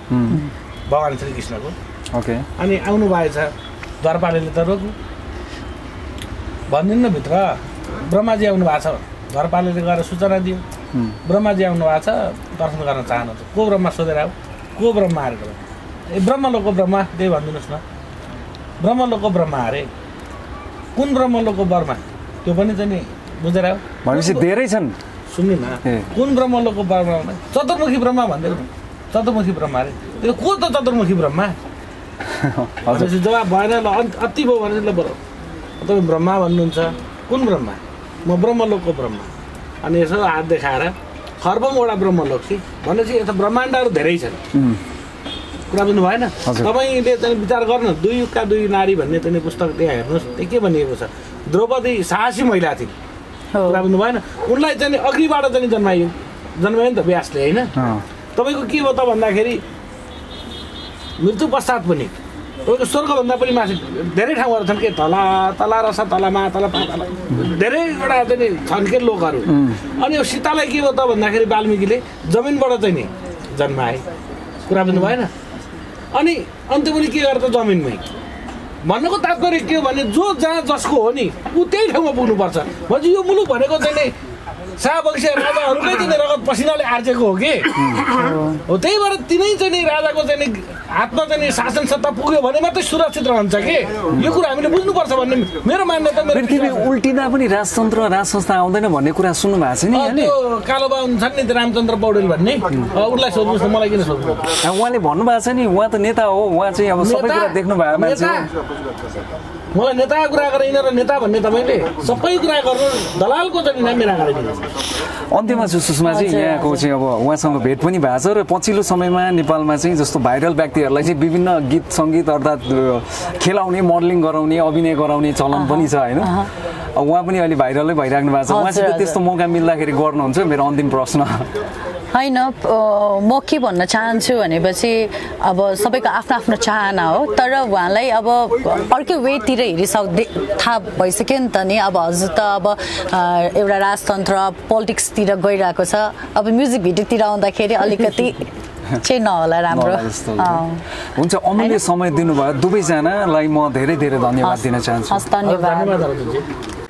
भगवान् श्रीकृष्णको ओके अनि आउनु भएछ द्वारपालले त रोक्नु भनिदिनु न भित्र ब्रह्माजी आउनु भएको छ द्वारपालले गएर सूचना दियो ब्रह्माजी आउनु भएको छ दर्शन गर्न चाहनुहुन्छ को ब्रह्मा सोधेर आऊ को ब्रह्मा अरेको ए ब्रह्मलोकको ब्रह्मा त्यही भनिदिनुहोस् न ब्रह्मलोकको ब्रह्मा अरे कुन ब्रह्मलोकको ब्रह्मा त्यो पनि चाहिँ नि बुझेर आऊ भनेपछि धेरै छन् सुन्नु न कुन ब्रह्मलोकको ब्रह्मा चतुर्मुखी ब्रह्मा भन्दै चतुर्मुखी ब्रह्मा अरे त्यो को त चतुर्मुखी ब्रह्मा भनेपछि जवाब भएन ल अति भयो भने ल बरु तपाईँ ब्रह्मा भन्नुहुन्छ कुन ब्रह्मा म ब्रह्मलोकको ब्रह्मा अनि यसो हात देखाएर खर्बौँवटा ब्रह्मलोक कि भनेपछि यता ब्रह्माण्डहरू धेरै छन् कुरा बुझ्नु भएन तपाईँले चाहिँ विचार गर्नु दुई युगका दुई नारी भन्ने चाहिँ पुस्तक त्यहाँ हेर्नुहोस् त्यो के भनिएको छ द्रौपदी साहसी महिला थिइन् कुरा बुझ्नु भएन उनलाई चाहिँ अघिबाट चाहिँ जन्मायो जन्मायो नि त व्यासले होइन तपाईँको के हो त भन्दाखेरि मृत्यु पश्चात पनि तपाईँको स्वर्गभन्दा पनि माथि धेरै ठाउँहरू छन् के तला तला रस तलामा तला पातला धेरैवटा चाहिँ छन् के लोकहरू अनि यो सीतालाई के हो त भन्दाखेरि वाल्मिकीले जमिनबाट चाहिँ नि जन्माए कुरा बुझ्नु भएन अनि अन्त्य पनि के गर्छ जमिनमै भन्नुको तात्पर्य के हो भने जो जहाँ जसको हो नि ऊ त्यही ठाउँमा पुग्नुपर्छ भनेपछि यो मुलुक भनेको चाहिँ नि शाहवंशीय राजाहरूकै चाहिँ रगत पसिनाले आर्जेको हो कि हो त्यही भएर तिनै चाहिँ नि राजाको चाहिँ नि हातमा चाहिँ नि शासन सत्ता पुग्यो भने मात्रै सुरक्षित रहन्छ कि यो कुरा हामीले बुझ्नुपर्छ भन्ने मेरो मान्यता पृथ्वी उल्टिँदा पनि राजतन्त्र राज संस्था आउँदैन भन्ने कुरा सुन्नु भएको छ नि त्यो कालो बाबु हुन्छन् नि रामचन्द्र पौडेल भन्ने उसलाई सोध्नुहोस् न मलाई किन सोध्नु उहाँले भन्नुभएको छ नि उहाँ त नेता हो उहाँ चाहिँ अब सबै कुरा देख्नु भएको मान्छे मलाई नेताको कुरा गरेर यिनीहरू नेता भन्ने तपाईँले सबै कुरा गर्नु दलालको चाहिँ नाम मेरा गराइदिनुहोस् अन्त्यमा छु सुषमाजी यहाँको चाहिँ अब उहाँसँग भेट पनि भएको छ र पछिल्लो समयमा नेपालमा चाहिँ जस्तो भाइरल व्यक्तिहरूलाई चाहिँ विभिन्न गीत सङ्गीत अर्थात् खेलाउने मोडलिङ गराउने अभिनय गराउने चलन पनि छ होइन उहाँ पनि अहिले भाइरलै भइराख्नु भएको छ उहाँसित त्यस्तो मौका मिल्दाखेरि गर्नुहुन्छ मेरो अन्तिम प्रश्न होइन म के भन्न चाहन्छु भनेपछि अब सबैको आफ्नो आफ्नो चाहना हो तर उहाँलाई अब अर्कै वेतिर हेरिसक्दै थाहा भइसक्यो नि त नि अब हजुर त अब एउटा राजतन्त्र पोलिटिक्सतिर गइरहेको छ अब म्युजिक भिडियोतिर आउँदाखेरि अलिकति चाहिँ नहोला राम्रो हुन्छ अमूल्य समय दिनुभयो दुवैजनालाई म धेरै धेरै धन्यवाद दिन चाहन्छु धन्यवाद